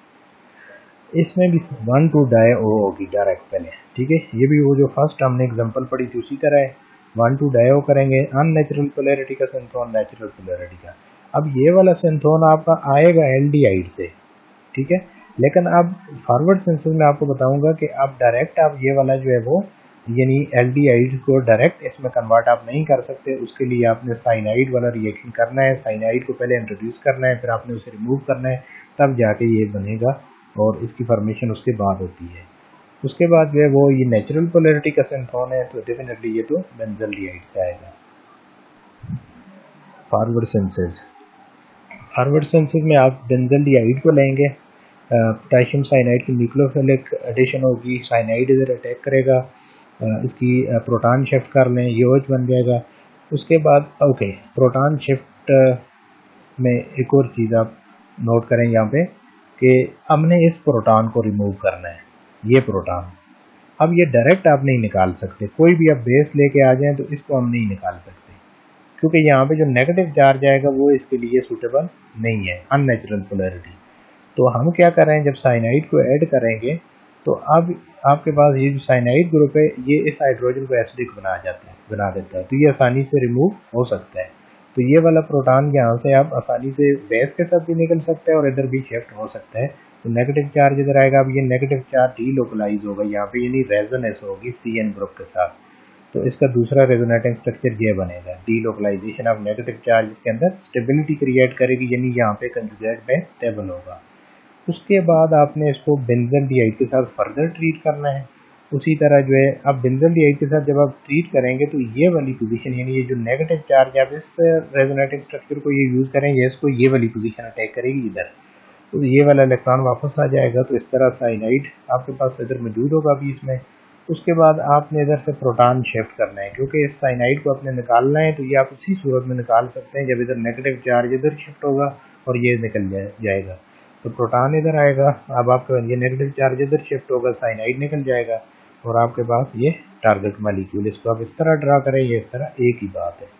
इसमें भी 1,2-डाई-O होगी डायरेक्ट पहले, ठीक है। ये भी वो जो फर्स्ट हमने एग्जांपल पढ़ी थी उसी तरह है, 1,2-डाई-O करेंगे, अननेचुरल पोलैरिटी का सिंथ्रोन नेचुरल पोलैरिटी का। अब ये वाला सिंथ्रोन आपका आएगा एल्डिहाइड से, ठीक है। लेकिन अब फॉरवर्ड सेंसेस में आपको बताऊंगा कि आप डायरेक्ट आप ये वाला जो है वो यानी एल्डिहाइड को डायरेक्ट इसमें कन्वर्ट आप नहीं कर सकते। उसके लिए आपने साइनाइड वाला रिएक्शन करना है, साइनाइड को पहले इंट्रोड्यूस करना है, फिर आपने उसे रिमूव करना है, तब जाके ये बनेगा और इसकी फॉर्मेशन उसके बाद होती है। उसके बाद जो है वो ये नेचुरल पोलैरिटी का सिंथ्रोन है, तो डेफिनेटली ये तो बेंजल्डिहाइड से आएगा। फॉरवर्ड सेंसेस में आप बेंजल्डिहाइड को लेंगे, पोटेशियम साइनाइड की न्यूक्लियोफिलिक एडिशन होगी, साइनाइड इधर अटैक करेगा, इसकी प्रोटॉन शिफ्ट कर लें, ये OH बन जाएगा। उसके बाद ओके, प्रोटॉन शिफ्ट में एक और चीज़ आप नोट करें यहाँ पे कि हमने इस प्रोटॉन को रिमूव करना है, ये प्रोटॉन। अब ये डायरेक्ट आप नहीं निकाल सकते, कोई भी आप बेस लेके आ जाएं तो इसको हम नहीं निकाल सकते, क्योंकि यहाँ पे जो नेगेटिव चार्ज आएगा वो इसके लिए सूटेबल नहीं है, अननेचुरल पोलैरिटी। तो हम क्या कर रहे हैं, जब साइनाइड को ऐड करेंगे तो अब आपके पास ये जो साइनाइड ग्रुप है ये इस हाइड्रोजन को एसिडिक बना देता है, तो ये आसानी से रिमूव हो सकता है। तो ये वाला प्रोटॉन यहाँ से आप आसानी से बेस के साथ भी निकल सकते हैं और इधर भी शिफ्ट हो सकता है। तो नेगेटिव चार्ज इधर आएगा, अब ये नेगेटिव चार्ज डीलोकलाइज होगा यहाँ पे, यानी रेजोनेंस होगी CN ग्रुप के साथ। तो इसका दूसरा रेजोनेटिंग स्ट्रक्चर ये बनेगा, डीलोकलाइजेशन ऑफ नेगेटिव चार्ज इसके अंदर स्टेबिलिटी क्रिएट करेगी, यानी यहाँ पे कंजुगेट बेस स्टेबल होगा। उसके बाद आपने इसको बेंजल्डिहाइड के साथ फर्दर ट्रीट करना है। उसी तरह जो है अब बेंजल्डिहाइड के साथ जब आप ट्रीट करेंगे तो ये वाली पोजीशन, यानी ये जो नेगेटिव चार्ज है, आप इस रेजोनेटिंग स्ट्रक्चर को ये यूज़ करेंगे, इसको ये वाली पोजीशन अटैक करेगी इधर, तो ये वाला इलेक्ट्रॉन वापस आ जाएगा। तो इस तरह साइनाइड आपके पास इधर मौजूद होगा अभी इसमें। उसके बाद आपने इधर से प्रोटॉन शिफ्ट करना है, क्योंकि इस साइनाइड को आपने निकालना है, तो ये आप उसी सूरत में निकाल सकते हैं जब इधर नेगेटिव चार्ज इधर शिफ्ट होगा और ये निकल जाएगा। तो प्रोटॉन इधर आएगा, अब आपका ये नेगेटिव चार्ज इधर शिफ्ट होगा, साइनाइड निकल जाएगा और आपके पास ये टारगेट मॉलिक्यूल। इसको आप इस तरह ड्रा करें, ये इस तरह एक ही बात है।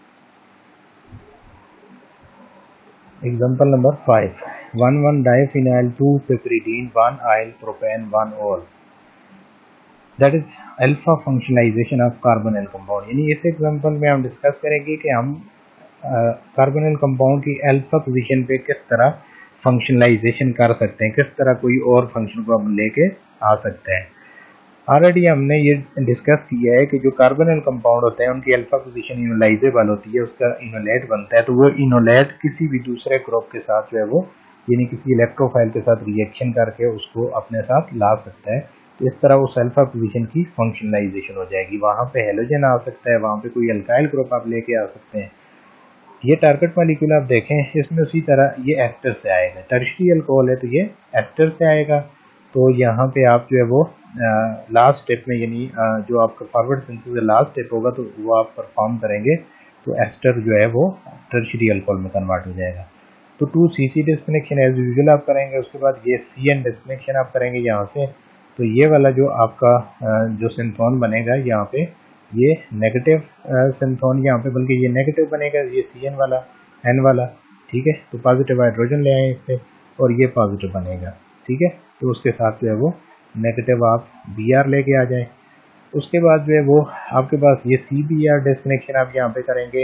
Example number 5, one one diphenyl two piperidine one yl propane one ol, that is alpha functionalisation of carbonyl compound. यानी इस एग्जांपल में हम डिस्कस करेंगे कि हम कार्बोनिल कंपाउंड की अल्फा पोजीशन पे किस तरह फंक्शनलाइजेशन कर सकते हैं, किस तरह कोई और फंक्शन को हम लेके आ सकते हैं। ऑलरेडी हमने ये डिस्कस किया है कि जो कार्बोनिल कंपाउंड होते हैं उनकी अल्फा पोजीशन इनोलाइजेबल होती है, उसका इनोलेट बनता है, तो वो इनोलेट किसी भी दूसरे ग्रुप के साथ जो है वो यानी किसी इलेक्ट्रोफाइल के साथ रिएक्शन करके उसको अपने साथ ला सकता है। तो इस तरह उस अल्फा पोजीशन की फंक्शनलाइजेशन हो जाएगी। वहाँ पे हेलोजन आ सकता है, वहाँ पे कोई अल्काइल ग्रुप आप लेके आ सकते हैं। ये टारगेट मॉलिक्यूल आप देखें, इसमें उसी तरह ये एस्टर से आएगा, टर्शियरी अल्कोहल है तो ये एस्टर से आएगा। तो यहाँ पे आप जो है वो लास्ट स्टेप में, यानी जो आपका फॉरवर्ड सिंथेसिस का लास्ट स्टेप होगा तो वो आप परफॉर्म करेंगे तो एस्टर जो है वो टर्शियरी अल्कोहल में कन्वर्ट हो जाएगा। तो 2CC डिस्कनेक्शन एज यूजुअल आप करेंगे, उसके बाद ये CN डिस्कनेक्शन आप करेंगे यहाँ से। तो ये वाला जो आपका जो सिंथोन बनेगा यहाँ पे, ये नेगेटिव सिंथोन यहाँ पे, बल्कि ये नेगेटिव बनेगा, ये CN वाला N वाला, ठीक है। तो पॉजिटिव हाइड्रोजन ले आए इस पर और ये पॉजिटिव बनेगा, ठीक है। तो उसके साथ जो है वो नेगेटिव आप Br लेके आ जाए। उसके बाद जो है वो आपके पास ये CBr डिस्कनेक्शन आप यहाँ पे करेंगे।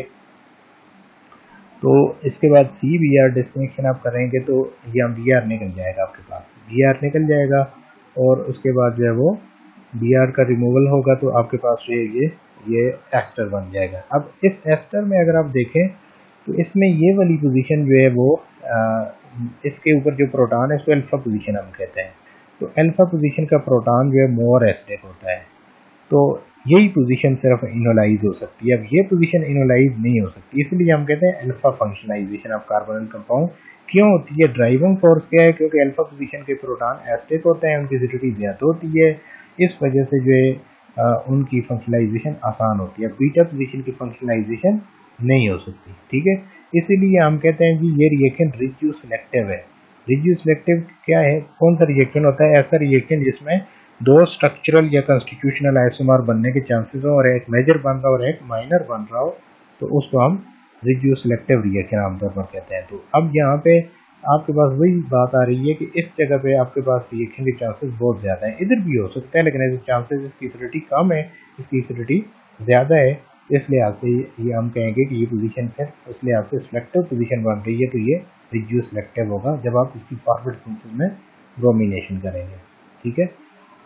तो इसके बाद CBr डिस्कनेक्शन आप करेंगे तो यहाँ Br निकल जाएगा, आपके पास Br निकल जाएगा और उसके बाद जो है वो Br का रिमूवल होगा तो आपके पास ये एस्टर बन जाएगा। अब इस एस्टर में अगर आप देखें तो इसमें ये वाली पोजीशन जो है वो इसके ऊपर जो प्रोटॉन है इसको अल्फा पोजीशन हम कहते हैं। तो अल्फा पोजीशन का प्रोटॉन जो है मोर एसिडिक होता है, तो यही पोजीशन सिर्फ इनोलाइज हो सकती है। अब ये पोजीशन इनोलाइज नहीं हो सकती, इसलिए हम कहते हैं alpha functionalisation of carbonyl compound. क्यों होती है? ड्राइविंग फोर्स क्या है? क्योंकि अल्फा पोजीशन के प्रोटॉन एसिडिक होते हैं, उनकी एसिडिटी ज़्यादा होती है, इस वजह से जो है उनकी फंक्शनलाइजेशन आसान होती है। बीटा पोजीशन की फंक्शनलाइजेशन नहीं हो सकती, ठीक है। इसीलिए हम कहते हैं कि ये रिएक्शन रिजियो सिलेक्टिव है। रिजियो सिलेक्टिव क्या है? कौन सा रिएक्शन होता है? ऐसा रिएक्शन जिसमें दो स्ट्रक्चरल या कॉन्स्टिट्यूशनल आइसोमर बनने के चांसेस हो और एक मेजर बन रहा हो और एक माइनर बन रहा हो, तो उसको हम रिजियो सिलेक्टिव रिएक्शन आमतौर पर कहते हैं। तो अब यहाँ पे आपके पास वही बात आ रही है कि इस जगह पे आपके पास रिएक्शन के चांसेस बहुत ज़्यादा है। इधर भी हो सकता है लेकिन ऐसे चांसेस, इसकी एसिडिटी कम है, इसकी एसिडिटी ज़्यादा है, इस लिहाज से ये हम कहेंगे कि ये पोजीशन फिर उस लिहाज से सिलेक्टिव पोजीशन बन रही है, तो ये रिजियो सिलेक्टिव होगा जब आप इसकी फॉरवर्ड सिंथेसिस में ब्रोमिनेशन करेंगे, ठीक है।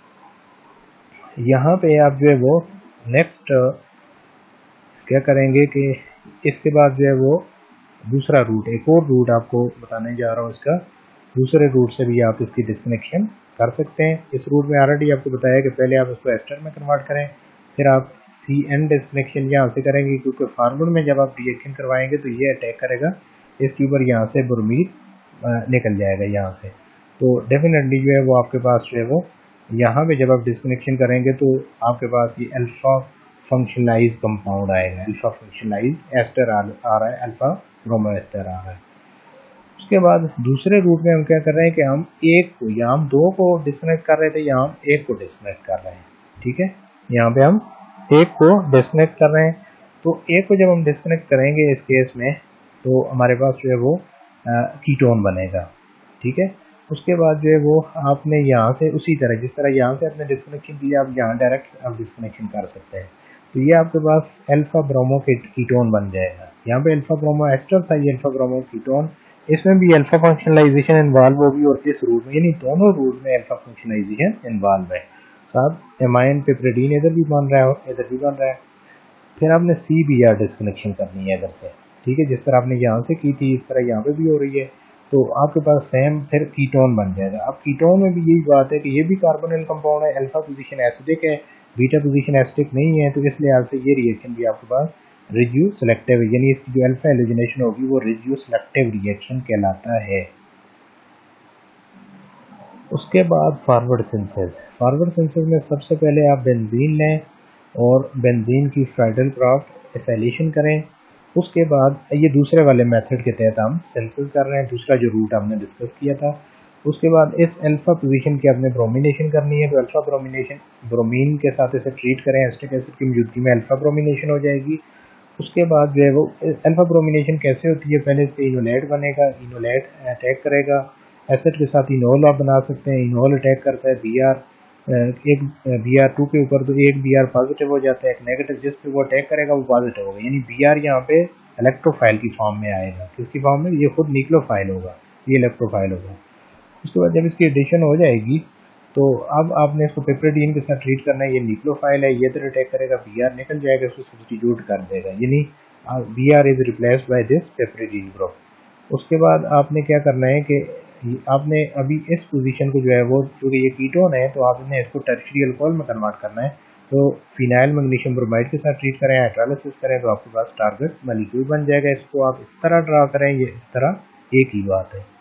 यहाँ पे आप जो है वो नेक्स्ट क्या करेंगे कि इसके बाद जो है वो दूसरा रूट, एक और रूट आपको बताने जा रहा हूँ, इसका दूसरे रूट से भी आप इसकी डिस्कनेक्शन कर सकते हैं। इस रूट में ऑलरेडी आपको बताया कि पहले आप इसको एस्टर में कन्वर्ट करें, फिर आप CN डिस्कनेक्शन यहाँ से करेंगे, क्योंकि फार्मूल में जब आप रिएक्शन करवाएंगे तो ये अटैक करेगा इसके ऊपर, यहाँ से ब्रोमीन निकल जाएगा यहाँ से। तो डेफिनेटली जो है वो आपके पास जो है वो यहाँ पे जब आप डिस्कनेक्शन करेंगे तो आपके पास ये अल्फा फंक्शनलाइज कंपाउंड आएगा, अल्फा फंक्शनलाइज एस्टर आ रहा है, अल्फा ब्रोमो एस्टर आ रहा है। उसके बाद दूसरे रूट में हम क्या कर रहे हैं कि हम एक को, यहाँ हम दो को डिस्कनेक्ट कर रहे थे, यहाँ हम एक को डिस्कनेक्ट कर रहे हैं, ठीक है। यहाँ पे हम एक को डिस्कनेक्ट कर रहे हैं, तो एक को जब हम डिस्कनेक्ट करेंगे इस केस में तो हमारे पास जो है वो कीटोन बनेगा, ठीक है। उसके बाद जो है वो आपने यहाँ से उसी तरह, जिस तरह यहाँ से आपने डिस्कनेक्शन किया, आप यहाँ डायरेक्ट आप डिस्कनेक्शन कर सकते हैं। तो ये आपके पास अल्फा ब्रोमो कीटोन बन जाएगा। यहाँ पे अल्फा ब्रोमो एस्टर था, ये अल्फा ब्रोमो कीटोन, इसमें भी अल्फा फंक्शनलाइजेशन इन्वॉल्व होगी और इस रूट में, यानी दोनों रूट में अल्फा फंक्शनलाइजेशन इन्वॉल्व है। साथ एमाइन पिपरिडीन इधर भी बन रहा है और इधर भी बन रहा है। फिर आपने CBr डिस्कनेक्शन करनी है इधर से, ठीक है। जिस तरह आपने यहाँ से की थी इस तरह यहाँ पे भी हो रही है, तो आपके पास सेम फिर कीटोन बन जाएगा। अब कीटोन में भी यही बात है कि ये भी कार्बोनिल कंपाउंड है, अल्फा पोजीशन एसिडिक है, बीटा पोजीशन एसिडिक नहीं है, तो इस लिहाज से ये रिएक्शन भी आपके पास रिजियो सिलेक्टिव है, यानी इसकी जो अल्फा हेलोजनेशन होगी वो रिजियो सिलेक्टिव रिएक्शन कहलाता है। उसके बाद फॉरवर्ड सिंथेसिस। फॉरवर्ड सिंथेसिस में सबसे पहले आप बेंजीन लें और बेंजीन की फ्राइडल क्राफ्ट एसाइलेशन करें। उसके बाद ये दूसरे वाले मेथड के तहत हम सिंथेसिस कर रहे हैं, दूसरा जो रूट हमने डिस्कस किया था। उसके बाद इस अल्फा पोजीशन की आपने ब्रोमिनेशन करनी है, तो अल्फा ब्रोमिनेशन, ब्रोमीन के साथ इसे ट्रीट करें, एसिटिक एसिड की मौजूदगी में अल्फा ब्रोमिनेशन हो जाएगी। उसके बाद जो है वो अल्फा ब्रोमिनेशन कैसे होती है, पहले इसके इनोलेट बनेगा, इनोलेट अटैक करेगा, एसिड के साथ इनोल आप बना सकते हैं, इनोल अटैक करता है Br, एक Br2 के ऊपर, तो एक Br पॉजिटिव हो जाता है, एक नेगेटिव, जिस पे वो अटैक करेगा वो पॉजिटिव होगा, यानी Br यहाँ पे इलेक्ट्रोफाइल की फॉर्म में आएगा। किसकी फॉर्म में? ये खुद न्यूक्लियोफाइल होगा, ये इलेक्ट्रोफाइल होगा। उसके बाद जब इसकी एडिशन हो जाएगी तो अब आपने इसको पिपरिडीन के साथ ट्रीट करना है, ये न्यूक्लियोफाइल है, ये इधर अटैक करेगा, Br निकल जाएगा, इसको सब्स्टिट्यूट कर देगा, यानी Br is replaced by this piperidine group. उसके बाद आपने क्या करना है कि आपने अभी इस पोजीशन को जो है वो, क्योंकि ये कीटोन है तो आपने इसको टर्शियरी अल्कोहल में कन्वर्ट करना है, तो फिनाइल मैग्नीशियम ब्रोमाइड के साथ ट्रीट करें, हाइड्रोलाइसिस करें तो आपके पास टारगेट मॉलिक्यूल बन जाएगा। इसको आप इस तरह ड्रा करें, ये इस तरह, एक ही बात है।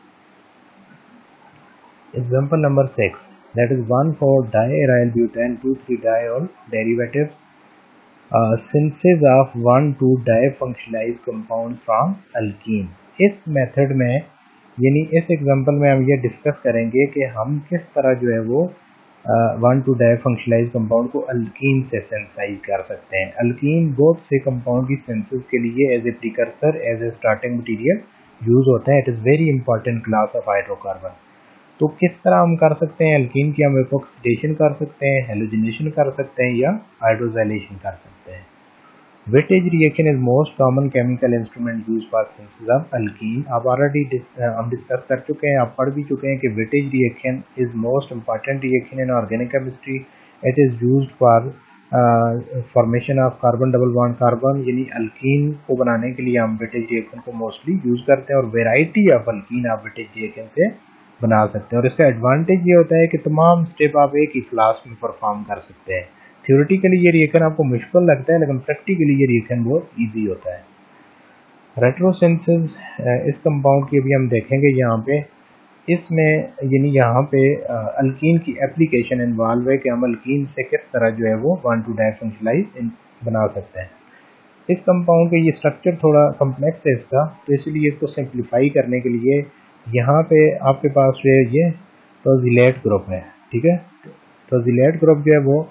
Example number 6, that is 1,4 diaryl butane 2,3 diol derivatives synthesis of 1,2 difunctionalized compound from alkenes। इस मेथड में यानी इस एग्जांपल में हम ये डिस्कस करेंगे कि हम किस तरह जो है वो 1,2 डाइफंक्शनलाइज कंपाउंड को अल्कीन से सेंसाइज कर सकते हैं। अल्कीन बहुत से कंपाउंड की सेंसिस के लिए as a precursor, as a starting material use होता है। It is very important class of hydrocarbon. तो किस तरह हम कर सकते हैं अल्कीन की? हम एपॉक्सीडेशन कर सकते हैं, हेलोजिनेशन कर सकते हैं या हाइड्रोजाइलेशन कर सकते हैं। Wittig reaction is most common chemical instrument use for synthesis of alkene. आप ऑलरेडी हम डिस्कस कर चुके हैं, आप पढ़ भी चुके हैं कि Wittig reaction is most important reaction in organic chemistry. It is used for formation of carbon double bond carbon, यानी अल्कीन को बनाने के लिए हम वेटेज रिएक्शन को मोस्टली यूज करते हैं और वेराइटी ऑफ अल्कीन आप वेटेज रिएक्शन से बना सकते हैं। और इसका एडवांटेज ये होता है कि तमाम स्टेप आप एक ही फ्लास्क में परफॉर्म कर सकते हैं। थ्योरेटिकली ये रिएक्शन आपको मुश्किल लगता है, लेकिन प्रैक्टिकली ये रिएक्शन बहुत इजी होता है। रेट्रोसिंथेसिस इस कंपाउंड की अभी हम देखेंगे यहाँ पे। इसमें यानी यहाँ पे अल्कीन की एप्लीकेशन इन्वॉल्व है कि हम अल्कीन से किस तरह जो है वो 1,2 डाइफंक्शनलाइज बना सकते हैं। इस कंपाउंड का ये स्ट्रक्चर थोड़ा कम्प्लेक्स है इसका, तो इसलिए इसको सिंप्लीफाई करने के लिए यहाँ पे आपके पास जो है ये टॉसिलेट ग्रुप है, ठीक है। टॉसिलेट ग्रुप जो है वो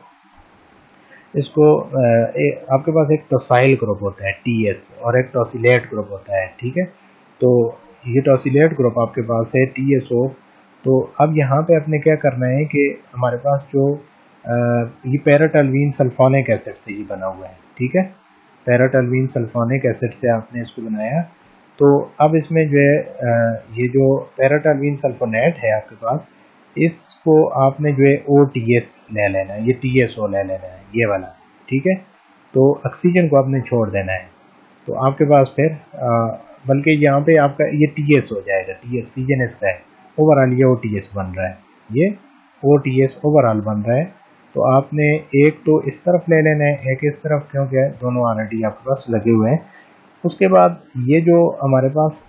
इसको आपके पास एक टॉसाइल ग्रुप होता है TS और एक टॉसिलेट ग्रुप होता है, ठीक है। तो ये टॉसिलेट ग्रुप आपके पास है TSO। तो अब यहाँ पे आपने क्या करना है कि हमारे पास जो ये पैराटोल्यूइन सल्फोनिक एसिड से ये बना हुआ है, ठीक है। पैराटोल्यूइन सल्फोनिक एसिड से आपने इसको बनाया। तो अब इसमें जो है ये जो पैराटोल्यूइन सल्फोनेट है आपके पास, इसको आपने जो है OTS ले लेना है, ये TSO ले लेना है, ये वाला, ठीक है। तो ऑक्सीजन को आपने छोड़ देना है। तो आपके पास फिर बल्कि यहाँ पे आपका ये TS हो जाएगा, T ऑक्सीजन इसका है, ओवरऑल ये OTS बन रहा है, ये OTS ओवरऑल बन रहा है। तो आपने एक तो इस तरफ ले लेना है, एक इस तरफ, क्योंकि दोनों ऑलरेडी आपके पास लगे हुए हैं। उसके बाद ये जो हमारे पास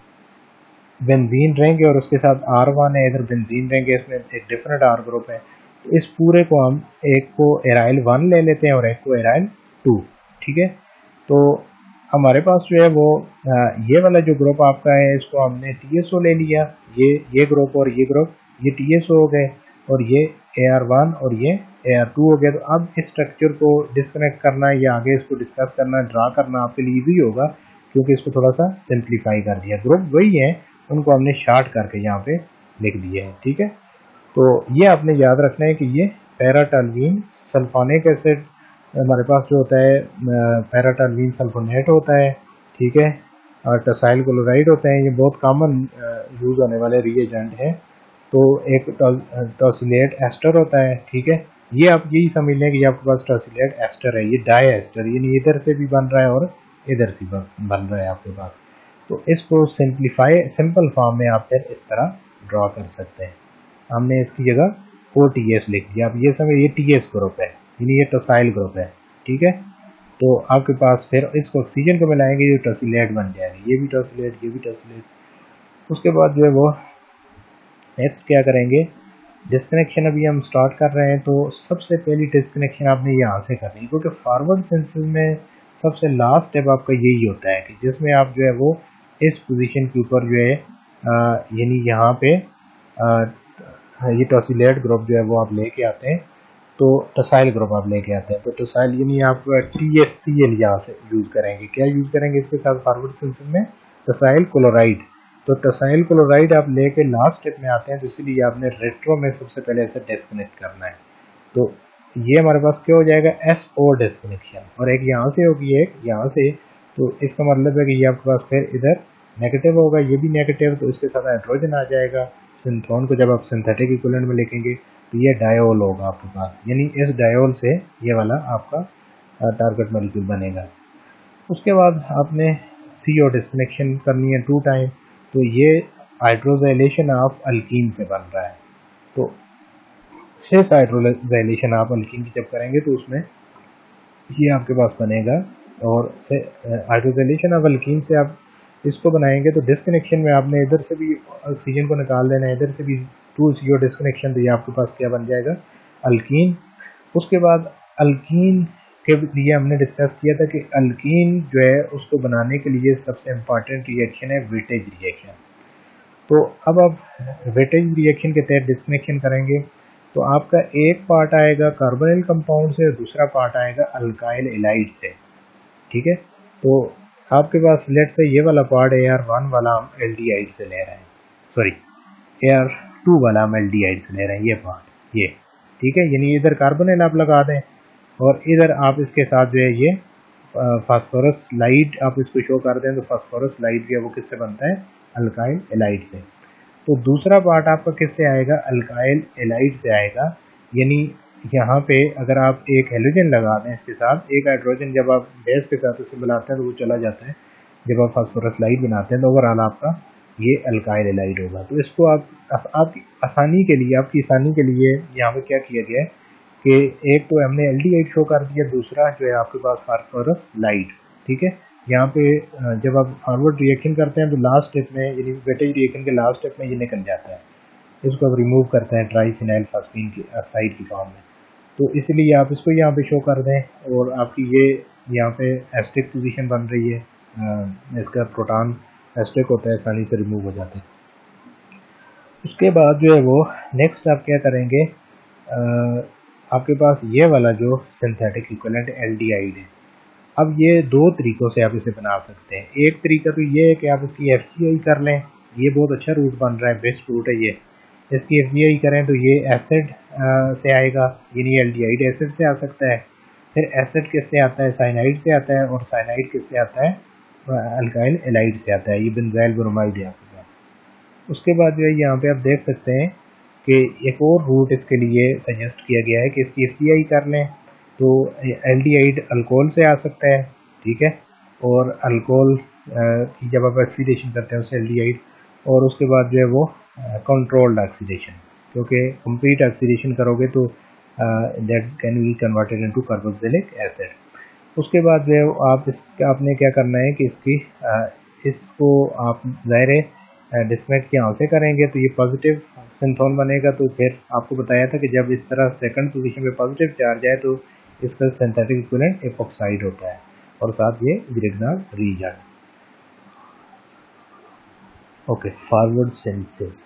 बेंजीन रिंग है और उसके साथ R1 है, इधर बेंजीन रिंग है, इसमें एक डिफरेंट R ग्रुप है। तो इस पूरे को हम एक को एराइल 1 ले लेते हैं और एक को एराइल 2, ठीक है। तो हमारे पास जो है वो ये वाला जो ग्रुप आपका है, इसको हमने TSO ले लिया, ये ग्रुप और ये ग्रुप, ये TSO हो गए और ये AR1 और ये AR2 हो गया। तो अब इस स्ट्रक्चर को डिस्कनेक्ट करना या आगे इसको डिस्कस करना, ड्रा करना आपके लिए ईजी होगा, क्योंकि इसको थोड़ा सा सिंप्लीफाई कर दिया। ग्रुप वही है, उनको हमने शार्ट करके यहाँ पे लिख दिए हैं, ठीक है। तो ये आपने याद रखना है कि ये पैराटोल्यूइन सल्फोनिक एसिड हमारे पास जो होता है, पैराटोल्यूइन सल्फोनेट होता है, ठीक है, और टॉसाइल क्लोराइड होते हैं। ये बहुत कॉमन यूज होने वाले रिएजेंट है। तो एक टॉसिलेट एस्टर होता है, ठीक है। ये आप यही समझ लें कि आपके पास टॉसिलेट एस्टर है, ये डाई एस्टर, यानी इधर से भी बन रहा है और इधर से बन रहा है आपके पास। तो इसको सिंपल फॉर्म में आप फिर इस तरह ड्रॉ कर सकते हैं। हमने इसकी जगह OTS लिख दिया। अब ये समझ, ये TS ग्रुप है, यानी ये टॉसाइल ग्रुप है, ठीक है। तो आपके पास फिर इसको ऑक्सीजन को मिलाएंगे, ये टॉसिलेट बन जाएगा, ये भी टॉसिलेट, ये भी टॉसिलेट। उसके बाद जो है वो नेक्स्ट क्या करेंगे, डिस्कनेक्शन अभी हम स्टार्ट कर रहे हैं। तो सबसे पहली डिस्कनेक्शन आपने यहाँ से करनी है, क्योंकि फॉरवर्ड सिंथेसिस में सबसे लास्ट स्टेप आपका यही होता है कि जिसमें आप जो है वो इस पोजीशन के ऊपर जो है यानी यहाँ पे ये टॉसिलेट ग्रुप जो है वो आप लेके आते हैं। तो टॉसाइल ग्रुप आप लेके आते हैं। तो टॉसाइल यानी आप TSCl यहाँ से यूज़ करेंगे। क्या यूज़ करेंगे इसके साथ फॉरवर्ड सिंथेसिस में? Tosyl chloride. तो टॉसाइल क्लोराइड आप लेके लास्ट स्टेप में आते हैं, तो इसीलिए आपने रेट्रो में सबसे पहले इसे डिस्कनेक्ट करना है। तो ये हमारे पास क्या हो जाएगा, SO डिस्कनेक्शन, और एक यहाँ से होगी, एक यहाँ से। तो इसका मतलब है कि ये आपके पास फिर इधर नेगेटिव होगा, ये भी नेगेटिव, तो इसके साथ हाइड्रोजन आ जाएगा। सिंथ्रोन को जब आप सिंथेटिक इक्विवेलेंट में लिखेंगे तो ये डायोल होगा आपके पास, यानी इस डायोल से ये वाला आपका टारगेट मॉलिक्यूल बनेगा। उसके बाद आपने CO डिस्कनेक्शन करनी है 2 टाइम। तो ये हाइड्रोजाइलेशन ऑफ अल्कीन से बन रहा है। तो 6 हाइड्रोजाइलेशन आप अल्कीन की जब करेंगे तो उसमें ये आपके पास बनेगा। और से हाइड्रोजनेशन ऑफ अल्कीन से आप इसको बनाएंगे तो डिस्कनेक्शन में आपने इधर से भी ऑक्सीजन को निकाल देना है, इधर से भी 2CO डिस्कनेक्शन, तो ये आपके पास क्या बन जाएगा, अल्कीन। उसके बाद अल्कीन के लिए हमने डिस्कस किया था कि अल्कीन जो है उसको बनाने के लिए सबसे इम्पॉर्टेंट रिएक्शन है वेटेज रिएक्शन। तो अब आप वेटेज रिएक्शन के तहत डिस्कनेक्शन करेंगे तो आपका एक पार्ट आएगा कार्बोनिल कंपाउंड से और दूसरा पार्ट आएगा अल्काइल एलाइड से, ठीक है। तो आपके पास लेट से ये वाला पार्ट AR1 वाला हम एल्डिहाइड से ले रहे हैं, सॉरी AR2 वाला हम एल्डिहाइड से ले रहे हैं, ये पार्ट ये, ठीक है। यानी इधर कार्बोनिल आप लगा दें और इधर आप इसके साथ जो है ये फास्फोरस लाइट आप इसको शो कर दें, तो फास्फोरस लाइट जो है वो किससे बनता है, अल्काइल एलाइड से। तो दूसरा पार्ट आपका किससे आएगा, अल्काइल एलाइड से आएगा। यानी यहाँ पे अगर आप एक हेलोजन लगा दें इसके साथ एक हाइड्रोजन, जब आप बेस के साथ इसे मिलाते हैं तो वो चला जाता है, जब आप फास्फोरस लाइट बनाते हैं तो ओवरऑल आपका ये अल्काइल एलाइड होगा। तो इसको आप आपकी आसानी के लिए, आपकी आसानी के लिए यहाँ पे क्या किया गया है कि एक तो हमने एल्डिहाइड शो कर दिया, दूसरा जो है आपके पास फास्फोरस लाइट, ठीक है। यहाँ पे जब आप फॉरवर्ड रिएक्शन करते हैं तो लास्ट स्टेप में, यानी वेटेज रिएक्शन के लास्ट स्टेप में ये निकल जाता है, इसको आप रिमूव करते हैं ट्राईफिनाइल फास्फीन की ऑक्साइड की फॉर्म में। तो इसलिए आप इसको यहाँ पे शो कर दें और आपकी ये यहाँ पे एस्टिक पोजीशन बन रही है, इसका प्रोटॉन एस्टिक होता है, आसानी से रिमूव हो जाते हैं। उसके बाद जो है वो नेक्स्ट आप क्या करेंगे, आपके पास ये वाला जो सिंथेटिक इक्विवेलेंट एल्डिहाइड है, अब ये दो तरीक़ों से आप इसे बना सकते हैं। एक तरीका तो ये है कि आप इसकी FGI कर लें, ये बहुत अच्छा रूट बन रहा है, बेस्ट रूट है ये। इसकी FGI करें तो ये एसिड से आएगा, यानी एल्डिहाइड एसिड से आ सकता है। फिर एसिड किससे आता है, साइनाइड से आता है, और साइनाइड किससे आता है, अल्काइल एलाइड से आता है, ये बेंजाइल ब्रोमाइड है आपके पास। उसके बाद जो है यहाँ पे आप देख सकते हैं कि एक और रूट इसके लिए सजेस्ट किया गया है कि इसकी FGI कर लें, तो एल्डिहाइड अल्कोहल से आ सकता है, ठीक है। और अल्कोहल की जब आप ऑक्सीडेशन करते हैं उसे एल्डिहाइड, और उसके बाद जो है वो कंट्रोल्ड ऑक्सीडेशन, क्योंकि कंप्लीट ऑक्सीडेशन करोगे तो that can be converted into carboxylic acid. उसके बाद जो है आपने क्या करना है कि इसको आप ज़ाहिर डिस्कनेक्ट यहाँ से करेंगे तो ये पॉजिटिव सिंथोन बनेगा। तो फिर आपको बताया था कि जब इस तरह सेकंड पोजीशन पे पॉजिटिव चार्ज आए तो इसका सिंथेटिक इक्विवेलेंट एपॉक्साइड होता है, और साथ ये Grignard reagent. Okay, forward synthesis.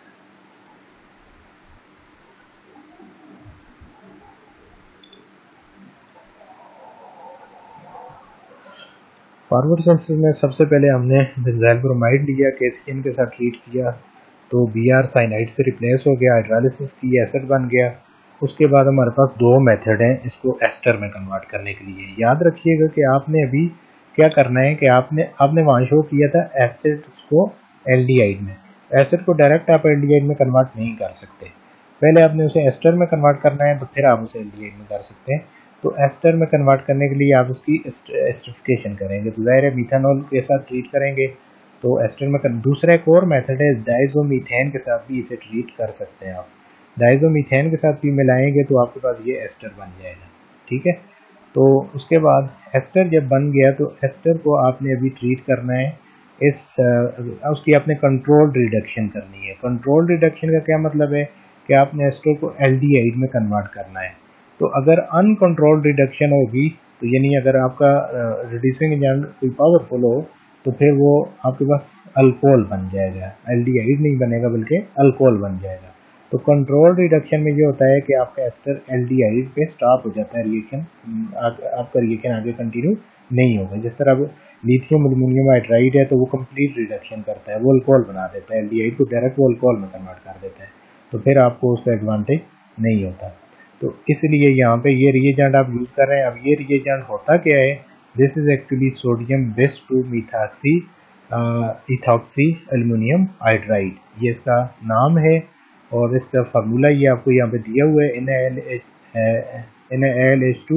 Forward synthesis में सबसे पहले हमने बेंजाइल ब्रोमाइड लिया, KCN के साथ ट्रीट किया, तो Br साइनाइड से रिप्लेस हो गया, हाइड्रोलिसिस की, एसिड बन गया। उसके बाद हमारे पास दो मेथड हैं इसको एस्टर में कन्वर्ट करने के लिए। याद रखिएगा कि आपने अभी क्या करना है कि आपने वहाँ शो किया था एसिड को एल्डिहाइड में, एसिड को डायरेक्ट आप एल्डिहाइड में कन्वर्ट नहीं कर सकते, पहले आपने उसे एस्टर में कन्वर्ट करना है, तो फिर आप उसे एल्डिहाइड में कर सकते हैं। तो एस्टर में कन्वर्ट करने के लिए आप उसकी एस्टरिफिकेशन करेंगे, तो ज़ाहिर है मिथानॉल के साथ ट्रीट करेंगे, तो एस्टर में दूसरा एक और मेथड है डाइज़ोमीथेन के साथ भी इसे ट्रीट कर सकते हैं आप। डाइज़ोमीथेन के साथ भी मिलाएंगे तो आपके पास ये एस्टर बन जाएगा, ठीक है। तो उसके बाद एस्टर जब बन गया तो एस्टर को आपने अभी ट्रीट करना है, उसकी आपने कंट्रोल रिडक्शन करनी है। कंट्रोल रिडक्शन का क्या मतलब है कि आपने एस्टर को एल्डिहाइड में कन्वर्ट करना है। तो अगर अनकंट्रोल्ड रिडक्शन होगी, तो यानी अगर आपका रिड्यूसिंग एजेंट कोई पावरफुल हो, तो फिर वो आपके पास अल्कोहल बन जाएगा, एल्डिहाइड नहीं बनेगा बल्कि अल्कोहल बन जाएगा। तो कंट्रोल रिडक्शन में ये होता है कि आपका एस्टर एल्डिहाइड पे स्टॉप हो जाता है रिएक्शन, आपका रिएक्शन आगे कंटिन्यू नहीं होगा। जिस तरह अब लिथियम एल्युमिनियम हाइड्राइड है तो वो कंप्लीट रिडक्शन करता है, वो अल्कोहल बना देता है, एल्डिहाइड को डायरेक्ट वो अल्कोहल में कन्वर्ट कर देता है, तो फिर आपको उसका एडवांटेज नहीं होता। तो इसलिए यहाँ पे ये रिएजेंट आप यूज़ कर रहे हैं। अब ये रिएजेंट होता क्या है, this is actually sodium bis 2 methoxy ethoxy aluminium hydride, ये इसका नाम है, और इसका फार्मूला ये आपको यहाँ पे दिया हुआ है, NaLH2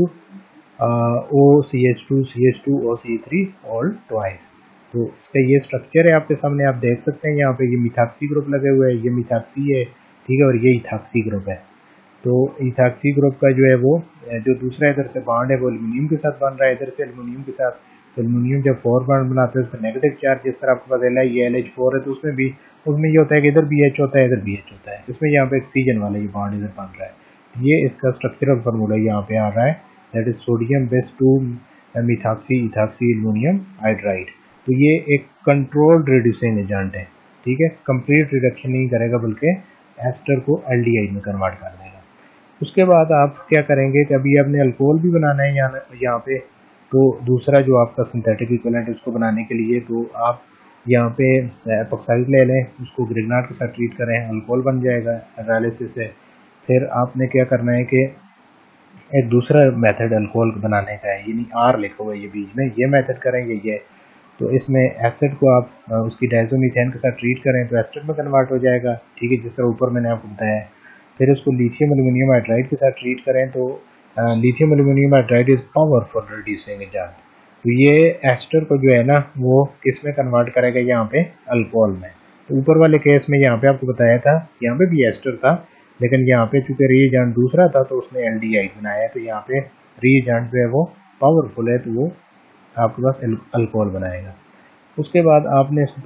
OCH2 CH2 OC3 all twice. तो इसका ये स्ट्रक्चर है आपके सामने, आप देख सकते हैं यहाँ पे ये मिथॉक्सी ग्रुप लगे हुए हैं, ये मिथॉक्सी है, ठीक है, और ये इथॉक्सी ग्रुप है। तो इथाक्सी ग्रुप का जो है वो जो दूसरा इधर से बॉन्ड है वो एल्युमिनियम के साथ बन रहा है, इधर से एल्युमिनियम के साथ। तो एल्युमिनियम जब 4 बॉन्ड बनाते हैं उस पर नेगेटिव चार्ज, जिस तरह आपको पता है ये LH4 है, तो उसमें ये होता है कि इधर BH होता है, इधर BH होता है। इसमें यहाँ पे ऑक्सीजन वाला ये बॉन्ड इधर बन रहा है। ये इसका स्ट्रक्चरल फार्मूला यहाँ पे आ रहा है, that is sodium bis 2 methoxy ethoxy aluminium hydride. तो ये एक कंट्रोल्ड रिड्यूसिंग एजेंट है, ठीक है, कंप्लीट रिडक्शन नहीं करेगा बल्कि एस्टर को एल्डिहाइड में कन्वर्ट कर देगा। उसके बाद आप क्या करेंगे कि अभी आपने अल्कोहल भी बनाना है यहाँ पे, तो दूसरा जो आपका सिंथेटिक इक्विवेलेंट उसको बनाने के लिए तो आप यहाँ पे एपॉक्साइड ले लें, उसको ग्रिग्नाट के साथ ट्रीट करें, अल्कोहल बन जाएगा डायलिसिस से। फिर आपने क्या करना है कि एक दूसरा मेथड अल्कोहल बनाने का है, यानी R लिखा हुआ है ये बीच में, ये मेथड करेंगे ये। तो इसमें एसिड को आप उसकी डायज़ोमीथेन के साथ ट्रीट करें तो एस्टर में कन्वर्ट हो जाएगा, ठीक है, जिस तरह ऊपर मैंने आपको बताया। फिर उसको लिथियम एल्युमिनियम हाइड्राइड के साथ ट्रीट करें तो lithium aluminium hydride is powerful reducing agent. तो ये एस्टर को जो है ना वो किस में कन्वर्ट करेगा, यहाँ पे अल्कोहल में। तो ऊपर वाले केस में यहाँ पे आपको बताया था, यहाँ पे भी एस्टर था, लेकिन यहाँ पे चूंकि रिएजेंट दूसरा था तो उसने एल्डिहाइड बनाया, तो यहाँ पे रिएजेंट जो है वो पावरफुल है, तो वो आपके पास अल्कोहल बनाएगा। उसके बाद आपने इसको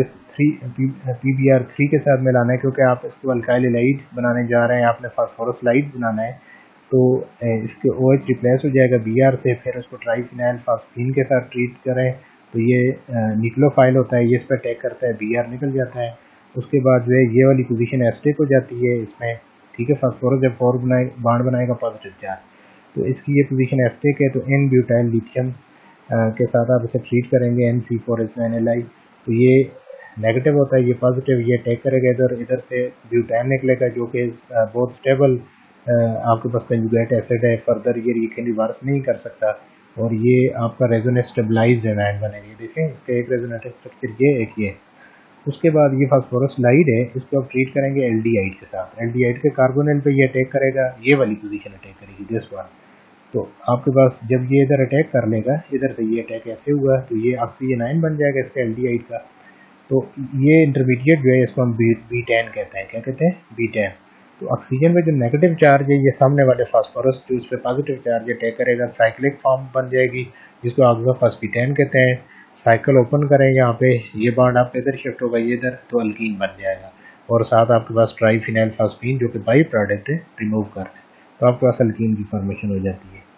PBr3 के साथ मिलाना है, क्योंकि आप इसको अल्काइल हैलाइड बनाने जा रहे हैं, आपने फास्फोरस लाइड बनाना है। तो इसके OH रिप्लेस हो जाएगा Br से, फिर उसको ट्राइफिनाइल फास्फीन के साथ ट्रीट करें तो ये निक्लोफाइल होता है, ये इस पर अटैक करता है, Br निकल जाता है। उसके बाद जो है ये वाली पोजीशन एस्टिक हो जाती है इसमें, ठीक है, फास्फोरस जब बॉन्ड बनाएगा पॉजिटिव चार्ज, तो इसकी ये पोजीशन एस्टिक है। तो N ब्यूटाइल लिथियम के साथ आप इसे ट्रीट करेंगे NC4H9Li, तो ये नेगेटिव होता है, ये पॉजिटिव, ये अटैक करेगा इधर से ब्यूटान निकलेगा जो कि बहुत स्टेबल आपके पास कंजुगेट एसिड है, फर्दर ये रिएक्शन रिवर्स नहीं कर सकता, और ये आपका रेजोनेंस स्टेबलाइज्ड एनायन बनेगी। देखें इसका एक रेजोनेटिक स्ट्रक्चर ये एक ये। उसके बाद ये फास्फोरस लाइड है, इसको आप ट्रीट करेंगे एल्डिहाइड के साथ, एल्डिहाइड के कार्बोनिल पे ये अटैक करेगा, ये वाली पोजीशन अटैक करेगी दिस वन। तो आपके पास जब ये इधर अटैक कर लेगा, इधर से ये अटैक ऐसे हुआ तो ये ऑक्सीजन आयन बन जाएगा इसका एल्डिहाइड का। तो ये इंटरमीडिएट जो है इसको हम B10 कहते हैं, क्या कहते हैं, B10। तो ऑक्सीजन में जो नेगेटिव चार्ज है ये सामने वाले फास्फोरस जो इस पर पॉजिटिव चार्ज अटैक करेगा, साइक्लिक फॉर्म बन जाएगी जिसको ऑक्सोफॉस्फेटेन कहते हैं। साइकिल ओपन करें यहाँ पे, ये बॉन्ड आपका इधर शिफ्ट होगा, ये इधर, तो अल्कीन बन जाएगा, और साथ आपके पास ट्राइफिनाइल फास्फीन जो कि बाई प्रोडक्ट है रिमूव कर रहे हैं, तो आपके पास अल्कीन की फॉर्मेशन हो जाती है।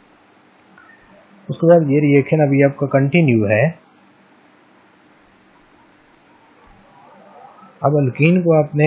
उसके बाद ये रिएक्शन अभी आपका कंटिन्यू है। अब अल्कीन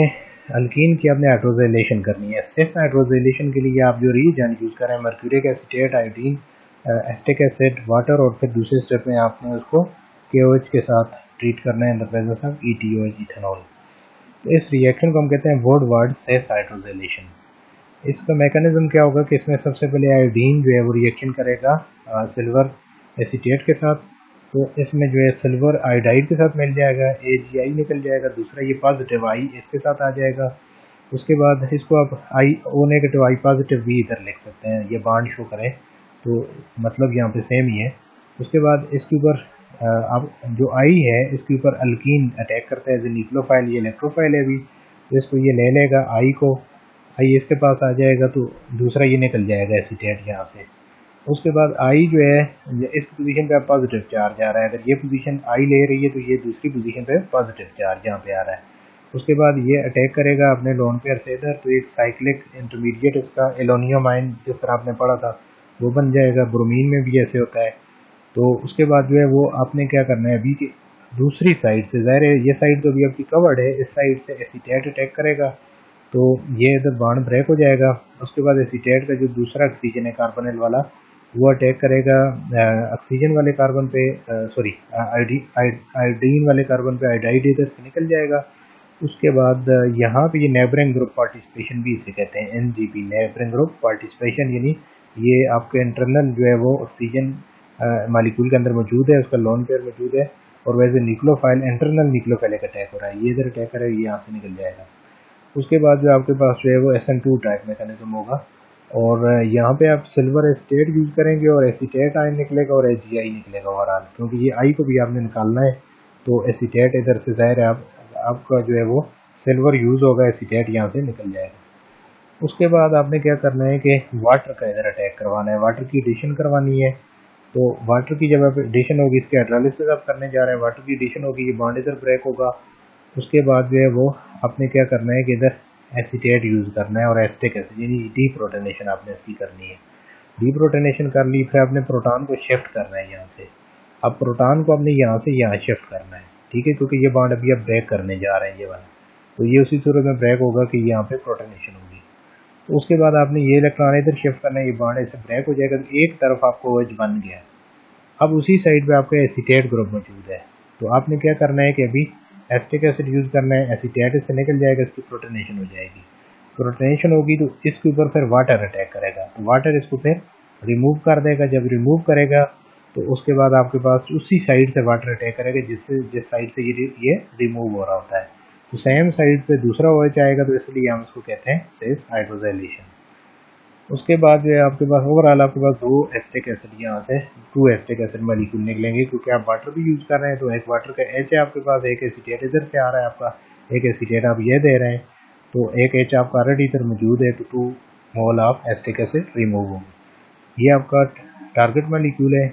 की आपने हाइड्रोजाइलेशन करनी है। सिस हाइड्रोजाइलेशन के लिए आप जो रिएजेंट यूज करें, mercuric acetate, iodine, acetic acid, water, और फिर दूसरे स्टेप में आपने उसको KOH के साथ ट्रीट करना है in the presence of ETOH ethanol. तो इस रिएक्शन को हम कहते हैं वुडवर्ड सिस हाइड्रोजाइलेशन। इसका मैकेनिज्म क्या होगा कि इसमें सबसे पहले आयोडीन जो है वो रिएक्शन करेगा सिल्वर एसीटेट के साथ, तो इसमें जो है सिल्वर आयोडाइड के साथ मिल जाएगा, AgI निकल जाएगा, दूसरा ये पॉजिटिव I इसके साथ आ जाएगा। उसके बाद इसको आप O नेगेटिव I पॉजिटिव भी इधर लिख सकते हैं, ये बॉन्ड शो करें तो मतलब यहाँ पे सेम ही है। उसके बाद इसके ऊपर अब जो I है इसके ऊपर अल्कीन अटैक करता है एज ए न्यूक्लियोफाइल, ये इलेक्ट्रोफाइल है अभी, तो इसको ये ले लेगा I को, I इसके पास आ जाएगा तो दूसरा ये निकल जाएगा एसीटेट यहाँ से। उसके बाद I जो है इस पोजीशन पे पॉजिटिव चार्ज आ रहा है, अगर ये पोजीशन I ले रही है तो ये दूसरी पोजीशन पे पॉजिटिव चार्ज यहाँ पे आ रहा है। उसके बाद ये अटैक करेगा अपने लोन पेयर से इधर, तो एक साइक्लिक इंटरमीडिएट इसका एलोनियम आयन जिस तरह आपने पढ़ा था वो बन जाएगा। ब्रोमीन में भी ऐसे होता है। तो उसके बाद जो है वो आपने क्या करना है, अभी की दूसरी साइड से, ज़ाहिर है ये साइड तो अभी आपकी कवर्ड है, इस साइड से एसीटेट अटैक करेगा तो ये इधर बॉन्ड ब्रेक हो जाएगा। उसके बाद एसीटेट का जो दूसरा ऑक्सीजन है कार्बोनिल वाला वो अटैक करेगा ऑक्सीजन वाले कार्बन पे, सॉरी आयोडीन वाले कार्बन पे, आयोडाइड इधर से निकल जाएगा। उसके बाद यहाँ पे ये नेबरिंग ग्रुप पार्टिसिपेशन भी इसे कहते हैं, NGP नेबरिंग ग्रुप पार्टिसिपेशन, यानी ये आपके इंटरनल जो है वो ऑक्सीजन मालिक्यूल के अंदर मौजूद है, उसका लोन पेयर मौजूद है, और वैसे न्यूक्लियोफाइल इंटरनल न्यूक्लियोफाइल अटैक हो रहा है, ये इधर अटैक करेगा, ये यहाँ से निकल जाएगा। उसके बाद जो आपके पास जो है वो SN2 टाइप मैकेनिज्म होगा, और यहाँ पे आप सिल्वर एसीटेट यूज करेंगे और एसीटेट आयन निकलेगा और AgI निकलेगा ओवरऑल, क्योंकि ये I को भी आपने निकालना है, तो एसीटेट इधर से ज़ाहिर है आपका जो है वो सिल्वर यूज होगा, एसीटेट यहाँ से निकल जाएगा। उसके बाद आपने क्या करना है कि वाटर का इधर अटैक करवाना है, वाटर की एडिशन करवानी है। तो वाटर की जब आप एडिशन होगी, इसके हाइड्रोलिसिस आप करने जा रहे हैं, वाटर की एडिशन होगी, ये बॉन्ड इधर ब्रेक होगा। उसके बाद जो है वो आपने क्या करना है कि इधर एसीटेट यूज़ करना है और एसिटिक एसिड यानी डीप्रोटोनेशन आपने इसकी करनी है। डीप्रोटोनेशन कर ली, फिर आपने प्रोटॉन को शिफ्ट करना है यहाँ से। अब प्रोटॉन को आपने यहाँ से यहाँ शिफ्ट करना है, ठीक है, क्योंकि ये बॉन्ड अभी आप ब्रेक करने जा रहे हैं ये वाला, तो ये उसी सूरत में ब्रेक होगा कि यहाँ पे प्रोटोनेशन होगी। तो उसके बाद आपने ये इलेक्ट्रॉन इधर शिफ्ट करना है, ये बॉन्ड ऐसे ब्रेक हो जाएगा, तो एक तरफ आपको OH बन गया। अब उसी साइड पे आपका एसीटेट ग्रुप मौजूद है, तो आपने क्या करना है कि अभी एसिटिक एसिड यूज़ करना है, एसीटेट इससे निकल जाएगा, इसकी प्रोटोनेशन हो जाएगी। प्रोटोनेशन होगी तो इसके ऊपर फिर वाटर अटैक करेगा, तो वाटर इसको फिर रिमूव कर देगा। जब रिमूव करेगा तो उसके बाद आपके पास उसी साइड से वाटर अटैक करेगा जिस साइड से ये रिमूव हो रहा होता है, तो सेम साइड पे दूसरा OH आएगा, तो इसलिए हम इसको कहते हैं सिस हाइड्रोजाइलेशन। उसके बाद जो है आपके पास ओवरऑल आपके पास 2 एसिटिक एसिड यहाँ से 2 एसिटिक एसिड मॉलिक्यूल निकलेंगे, क्योंकि आप वाटर भी यूज़ कर रहे हैं। तो एक वाटर का H है आपके पास, एक एसीटेट इधर से आ रहा है आपका, एक एसीटेट आप ये दे रहे हैं, तो एक H आपका ऑलरेडी इधर मौजूद है, तो 2 mole of acetic acid remove होंगे। ये आपका टारगेट मॉलिक्यूल है,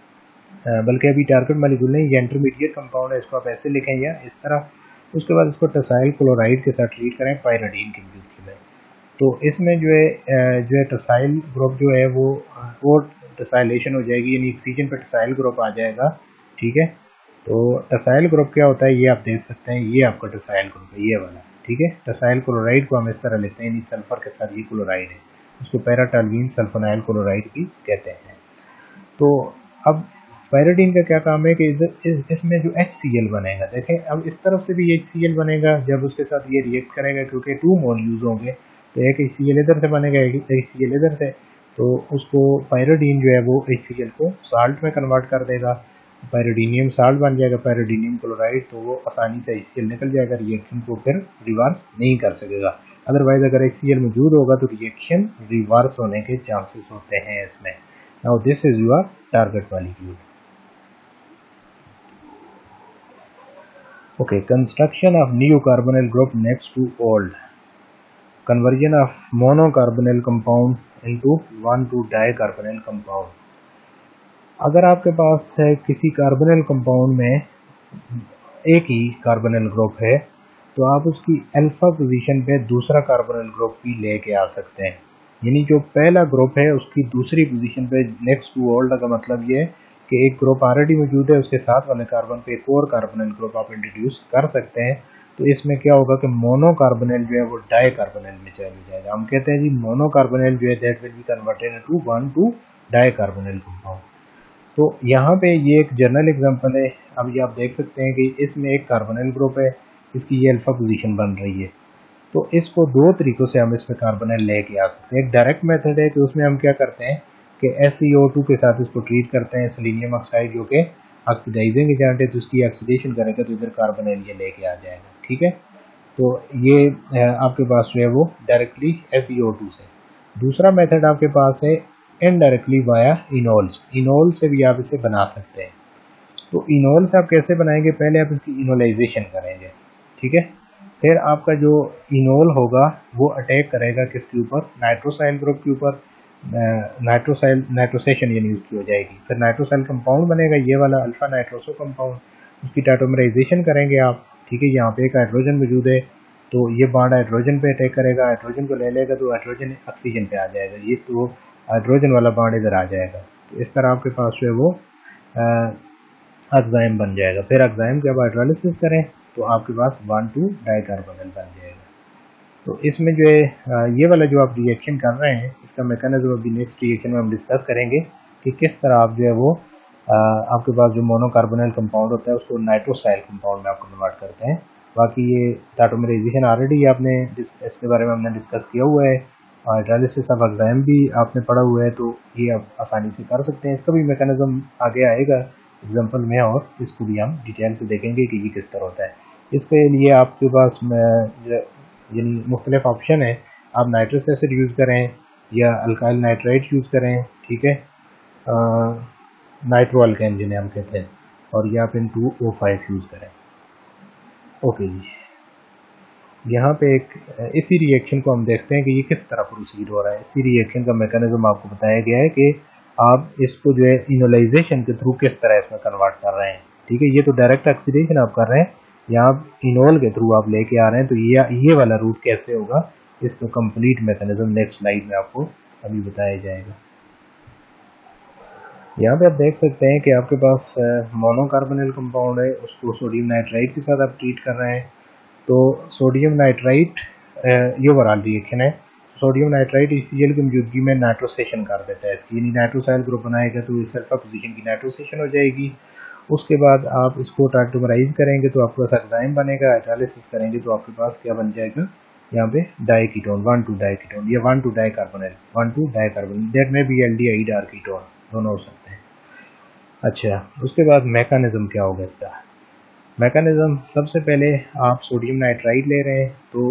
बल्कि अभी टारगेट मॉलिक्यूल नहीं, ये इंटरमीडिएट कंपाउंड है, इसको आप ऐसे लिखें या इस तरह। उसके बाद इसको टसाइल क्लोराइड के साथ ट्रीट करें पायरिडीन के मॉलिक्यूल है। तो इसमें जो है टसाइल ग्रुप जो है वो टसाइलेशन हो जाएगी, यानी ऑक्सीजन पे टसाइल ग्रुप आ जाएगा, ठीक है। तो टसाइल ग्रुप क्या होता है ये आप देख सकते हैं, ये आपका टसाइल ग्रुप है ये वाला, ठीक है। टसाइल क्लोराइड को हम इस तरह लेते हैं, यानी सल्फर के साथ ये क्लोराइड है, उसको पैराटॉल्यूइन सल्फोनाइल क्लोराइड भी कहते हैं। तो अब पायरिडीन का क्या काम है कि इसमें जो HCl बनेगा, देखें अब इस तरफ से भी HCl बनेगा जब उसके साथ ये रिएक्ट करेगा, क्योंकि 2 मोल यूज होंगे, तो एक HCl इधर से बनेगा, एक HCl इधर से, तो उसको पायरिडीन जो है वो HCl को साल्ट में कन्वर्ट कर देगा, पायरिडीनियम साल्ट बन जाएगा, पायरिडीनियम क्लोराइड, तो वो आसानी से HCl निकल जाएगा, रिएक्शन को फिर रिवर्स नहीं कर सकेगा। अदरवाइज अगर HCl मौजूद होगा तो रिएक्शन रिवर्स होने के चांसेस होते हैं इसमें। Now this is your target molecule. Okay, construction of new carbonyl group next to old. Conversion of monocarbonyl compound into 1,2-dicarbonyl compound. अगर आपके पास है किसी कार्बोनिल कंपाउंड में एक ही कार्बोनिल ग्रुप है, तो आप उसकी अल्फा पोजीशन पे दूसरा कार्बोनिल ग्रुप भी लेके आ सकते हैं। यानी जो पहला ग्रुप है उसकी दूसरी पोजीशन पे नेक्स्ट टू ओल्ड का मतलब ये है कि एक ग्रुप ऑलरेडी मौजूद है, उसके साथ वाले कार्बन पे एक और कार्बोनिल ग्रुप आप इंट्रोड्यूस कर सकते हैं। तो इसमें क्या होगा कि मोनोकार्बोनिल जो है वो डाइकार्बोनिल में चला जाएगा। हम कहते हैं जी मोनोकार्बोनिल जो है that will be converted into one two dicarbonyl compound. तो यहाँ पे ये एक जनरल एग्जांपल है। अब ये आप देख सकते हैं कि इसमें एक कार्बोनिल ग्रुप है, इसकी ये अल्फा पोजीशन बन रही है। तो इसको 2 तरीक़ों से हम इसमें कार्बोनिल लेके आ सकते हैं। एक डायरेक्ट मेथड है कि उसमें हम क्या करते हैं कि SeO2 के साथ इसको ट्रीट करते हैं, सेलेनियम ऑक्साइड जो कि ऑक्सीडाइजिंग एजेंट है, तो उसकी ऑक्सीडेशन करेगा तो इधर कार्बोनिल ये लेके आ जाएगा, ठीक है। तो ये आपके पास जो है वो डायरेक्टली SeO2 से। दूसरा मेथड आपके पास है इनडायरेक्टली वाया इनोल्स, इनोल से भी आप इसे बना सकते हैं। तो इनोल से आप कैसे बनाएंगे, पहले आप इसकी इनोलाइजेशन करेंगे, ठीक है। फिर आपका जो इनोल होगा वो अटैक करेगा किसके ऊपर, नाइट्रोसाइल ग्रुप के ऊपर, नाइट्रोसेशन यानी उसकी हो जाएगी। फिर नाइट्रोसाइल कंपाउंड बनेगा ये वाला अल्फा नाइट्रोसो कंपाउंड, उसकी टाइटोमराइजेशन करेंगे आप, ठीक है। यहाँ पे एक हाइड्रोजन मौजूद है, तो ये बॉन्ड हाइड्रोजन पे अटैक करेगा, हाइड्रोजन को ले लेगा तो हाइड्रोजन ऑक्सीजन पे आ जाएगा, ये तो हाइड्रोजन वाला बॉन्ड इधर आ जाएगा। तो इस तरह आपके पास जो है वो ऑक्साइम बन जाएगा। फिर ऑक्साइम के आप हाइड्रोलिसिस करें तो आपके पास 1,2-डाइकार्बोनिल बन जाएगा। तो इसमें जो है ये वाला जो आप रिएक्शन कर रहे हैं इसका मैकेनिज्म अभी नेक्स्ट रिएक्शन में हम डिस्कस करेंगे कि किस तरह आप जो है वो आपके पास जो मोनोकार्बोनिल कंपाउंड होता है उसको नाइट्रोसाइल कंपाउंड में आप कन्वर्ट करते हैं। बाकी ये टाइटोमराइजेशन ऑलरेडी आपने इसके बारे में हमने डिस्कस किया हुआ है, हाइड्रोलिसिस ऑफ ऑक्साइम भी आपने पढ़ा हुआ है, तो ये आप आसानी से कर सकते हैं। इसका भी मैकेनिज्म आगे आएगा एग्जाम्पल में और इसको भी हम डिटेल से देखेंगे कि ये किस तरह होता है। इसके लिए आपके पास यानी मुख्तलिफ ऑप्शन है, आप नाइट्रस एसिड यूज़ करें या अल्काइल नाइट्राइट यूज़ करें, ठीक है, नाइट्रो अल्केन जिन्हें हम कहते हैं, और या फिर 2O5 यूज़ करें। ओके जी। यहाँ पे एक इसी रिएक्शन को हम देखते हैं कि ये किस तरह प्रोसीड हो रहा है। इसी रिएक्शन का मैकेनिज्म आपको बताया गया है कि आप इसको जो है इनोलाइजेशन के थ्रू किस तरह इसमें कन्वर्ट कर रहे हैं। ठीक है, ये तो डायरेक्ट ऑक्सीडेशन आप कर रहे हैं, यहाँ इनोल के थ्रू आप लेके आ रहे हैं, तो ये वाला रूट कैसे होगा, इसका कंप्लीट मैकेनिज्म नेक्स्ट स्लाइड में आपको अभी बताया जाएगा। यहाँ पे आप देख सकते हैं कि आपके पास मोनोकार्बोनिल कंपाउंड है, उसको सोडियम नाइट्राइट के साथ आप ट्रीट कर रहे हैं। तो सोडियम नाइट्राइट ये ओवरऑल रिएक्शन है। सोडियम नाइट्राइट HCl की मौजूदगी में नाइट्रोसेशन कर देता है इसकी, यानी नाइट्रोसाइल ग्रुप बनाएगा तो सल्फा पोजीशन की नाइट्रोसेशन हो जाएगी। उसके बाद आप इसको टार्टोमराइज करेंगे तो आपके पास एंजाइम बनेगा, हाइड्रोलिसिस करेंगे तो आपके पास क्या बन जाएगा, यहाँ पे डाइकीटोन, 1,2-डाइकीटोन या 1,2-डाइकार्बोनिल, 1,2-डाइकार्बोनिल, दैट में भी एल्डिहाइड आर कीटोन दोनों हो सकते हैं। अच्छा, उसके बाद मैकेनिज्म क्या होगा इसका। मैकेनिज्म सबसे पहले आप सोडियम नाइट्राइट ले रहे हैं तो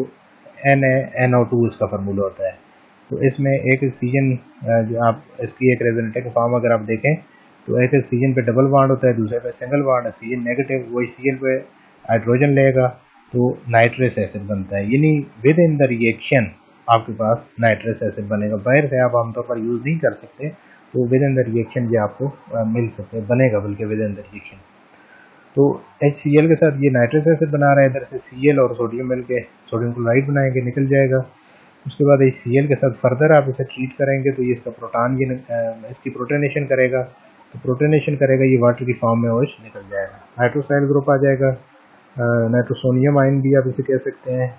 NaNO2 इसका फार्मूला होता है। तो इसमें एक ऑक्सीजन जो आप इसकी एक रेजोनेटिव फॉर्म अगर आप देखें तो एक ऑक्सीजन पे डबल बॉन्ड होता है, दूसरे पे सिंगल बॉन्ड, ऑक्सीजन नेगेटिव, वो HCl पे हाइड्रोजन लेगा तो नाइट्रस एसिड बनता है, यानी विद इन द रिएक्शन आपके पास नाइट्रस एसिड बनेगा। बाहर से आप आमतौर पर यूज़ नहीं कर सकते, तो विद इन द रिएक्शन ये आपको मिल सकते बनेगा, बल्कि विद इन द रिएक्शन। तो HCl के साथ ये नाइट्रस एसिड बना रहा है, इधर से Cl और सोडियम मिल के सोडियम क्लोराइड बनाएंगे, निकल जाएगा। उसके बाद HCl के साथ फर्दर आप इसे ट्रीट करेंगे तो ये इसका प्रोटॉन ये इसकी प्रोटोनेशन करेगा, तो प्रोटोनेशन करेगा, ये वाटर की फॉर्म में OH निकल जाएगा, नाइट्रोसाइल ग्रुप आ जाएगा, नाइट्रोसोनियम आयन भी आप इसे कह सकते हैं।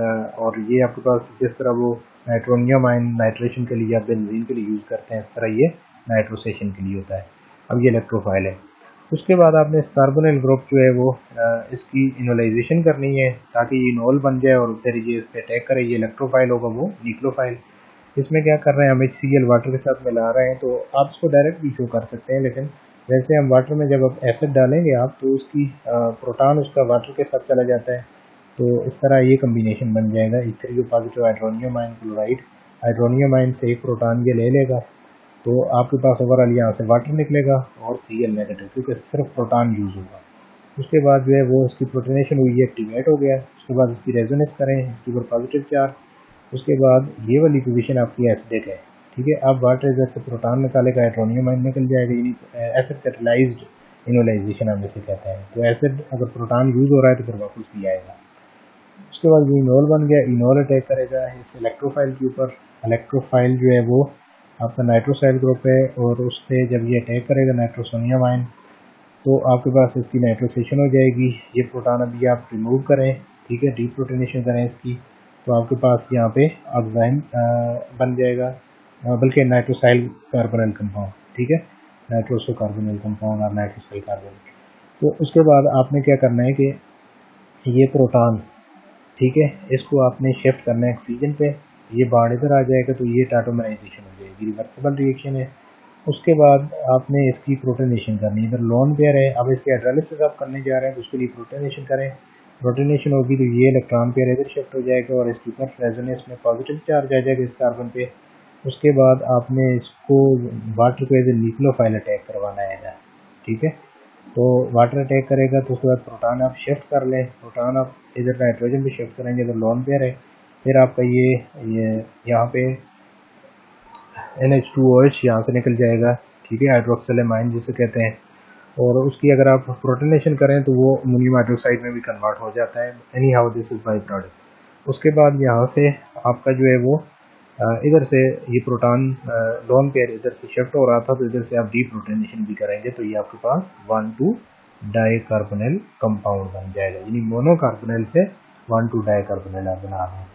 और ये आपके पास जिस तरह वो नाइट्रोनियम आयन नाइट्रेशन के लिए या बेंजीन के लिए यूज़ करते हैं, इस तरह ये नाइट्रोसेशन के लिए होता है। अब ये इलेक्ट्रोफाइल है। उसके बाद आपने इस कार्बोनिल ग्रुप जो है वो इसकी इनोलाइजेशन करनी है ताकि ये इनोल बन जाए और फिर ये इस पर अटैक करे, ये इलेक्ट्रोफाइल होगा, वो न्यूक्लियोफाइल। इसमें क्या कर रहे हैं, हम HCl वाटर के साथ मिला रहे हैं, तो आप इसको डायरेक्ट भी शो कर सकते हैं, लेकिन वैसे हम वाटर में जब आप एसिड डालेंगे आप तो उसकी प्रोटॉन उसका वाटर के साथ चला जाता है, तो इस तरह ये कम्बिनेशन बन जाएगा, H3O positive hydronium ion chloride, hydronium ion से एक प्रोटॉन ये ले लेगा, तो आपके पास ओवरऑल यहाँ से वाटर निकलेगा और Cl नेगेटिव, क्योंकि सिर्फ प्रोटॉन यूज़ होगा। उसके बाद जो है वो इसकी प्रोटोनेशन हुई, एक्टिवेट हो गया। उसके बाद इसकी रेजोनेंस करें, इसके ऊपर पॉजिटिव चार्ज, उसके बाद ये वाली पोजीशन आपकी एसिडिक है। ठीक है, अब वाटर इधर से प्रोटॉन निकालेगा, हाइड्रोनियम आयन निकल जाएगा, यानी एसिड कैटलाइज्ड इनोलाइजेशन हम इसे कहते हैं। तो एसिड अगर प्रोटॉन यूज़ हो रहा है तो फिर वापस भी आएगा। उसके बाद ये इनोल बन गया, इनोल अटैक करेगा इस इलेक्ट्रोफाइल के ऊपर। इलेक्ट्रोफाइल जो है वो आपका नाइट्रोसाइल ग्रुप है और उस पर जब ये अटैक करेगा नाइट्रोसोनियम आयन, तो आपके पास इसकी नाइट्रोसेशन हो जाएगी। ये प्रोटॉन अभी आप रिमूव करें, ठीक है, डीप्रोटोनेशन करें इसकी, तो आपके पास यहाँ पे ऑक्साइड बन जाएगा, बल्कि नाइट्रोसाइल कार्बोनिल कंपाउंड, ठीक है, नाइट्रोसो कार्बोनिल कंपाउंड और नाइट्रोसाइल कार्बोनिल। तो उसके बाद आपने क्या करना है कि ये प्रोटॉन, ठीक है, इसको आपने शिफ्ट करना है ऑक्सीजन पे, ये बाढ़ इधर आ जाएगा, तो ये टाटोमराइजेशन हो जाएगी, रिवर्सिबल रिएक्शन है। उसके बाद आपने इसकी प्रोटोनेशन करनी है, इधर लोन पेयर है, अब इसके हाइड्रोलिसिस आप करने जा रहे हैं तो उसके लिए प्रोटोनेशन करें, प्रोटोनेशन होगी तो ये इलेक्ट्रॉन पेयर इधर शिफ्ट हो जाएगा और इसके ऊपर रेजोनेंस में पॉजिटिव चार्ज आ जाएगा इस कार्बन पे। उसके बाद आपने इसको वाटर को एज ए न्यूक्लियोफाइल अटैक करवाना है, ठीक है, तो वाटर अटैक करेगा तो उसके बाद प्रोटॉन आप शिफ्ट कर लें, प्रोटॉन आप इधर नाइट्रोजन पे शिफ्ट करेंगे, इधर लोन पेयर है, फिर आपका ये यहाँ पे NH2OH यहाँ से निकल जाएगा, ठीक है, हाइड्रोक्सिल अमाइन जिसे कहते हैं, और उसकी अगर आप प्रोटोनेशन करें तो वो अमोनियम हाइड्रोक्साइड में भी कन्वर्ट हो जाता है। Anyhow this is by product. उसके बाद यहाँ से आपका जो है वो इधर से ये प्रोटॉन लोन पेयर इधर से शिफ्ट हो रहा था, तो इधर से आप डीप्रोटोनेशन भी करेंगे तो ये आपके पास 1,2-डाइकार्बोनिल कंपाउंड बन जाएगा, यानी मोनोकार्बोनिल से 1,2-डाइकार्बोनिल आप बना रहे हैं।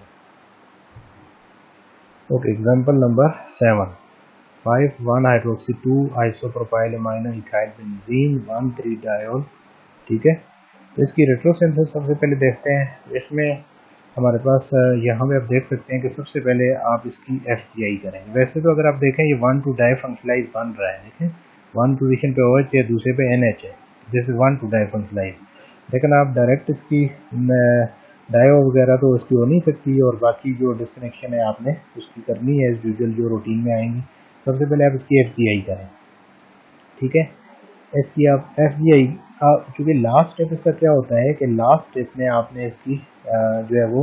Okay, example number 7, five one hydroxy 2 isopropyl amino ethyl benzene 1,3-डायोल, ठीक है। तो इसकी रेट्रोसिंथेसिस सबसे पहले देखते हैं। इसमें हमारे पास यहाँ पे आप देख सकते हैं कि सबसे पहले आप इसकी FGI करेंगे। वैसे तो अगर आप देखें ये 1,2-डाई फंक्शनलाइज बन रहा है, देखें 1 पोजीशन पे OH है, दूसरे पे NH है, दिस इज 1,2-डाई फंक्शनलाइज, लेकिन आप डायरेक्ट इसकी डायो वगैरह तो इसकी हो नहीं सकती, और बाकी जो डिस्कनेक्शन है आपने उसकी करनी है एज यूजुअल जो रूटीन में आएंगी। सबसे पहले आप इसकी FGI करें, ठीक है, इसकी आप FGI, चूँकि लास्ट स्टेप इसका क्या होता है कि लास्ट स्टेप में आपने इसकी जो है वो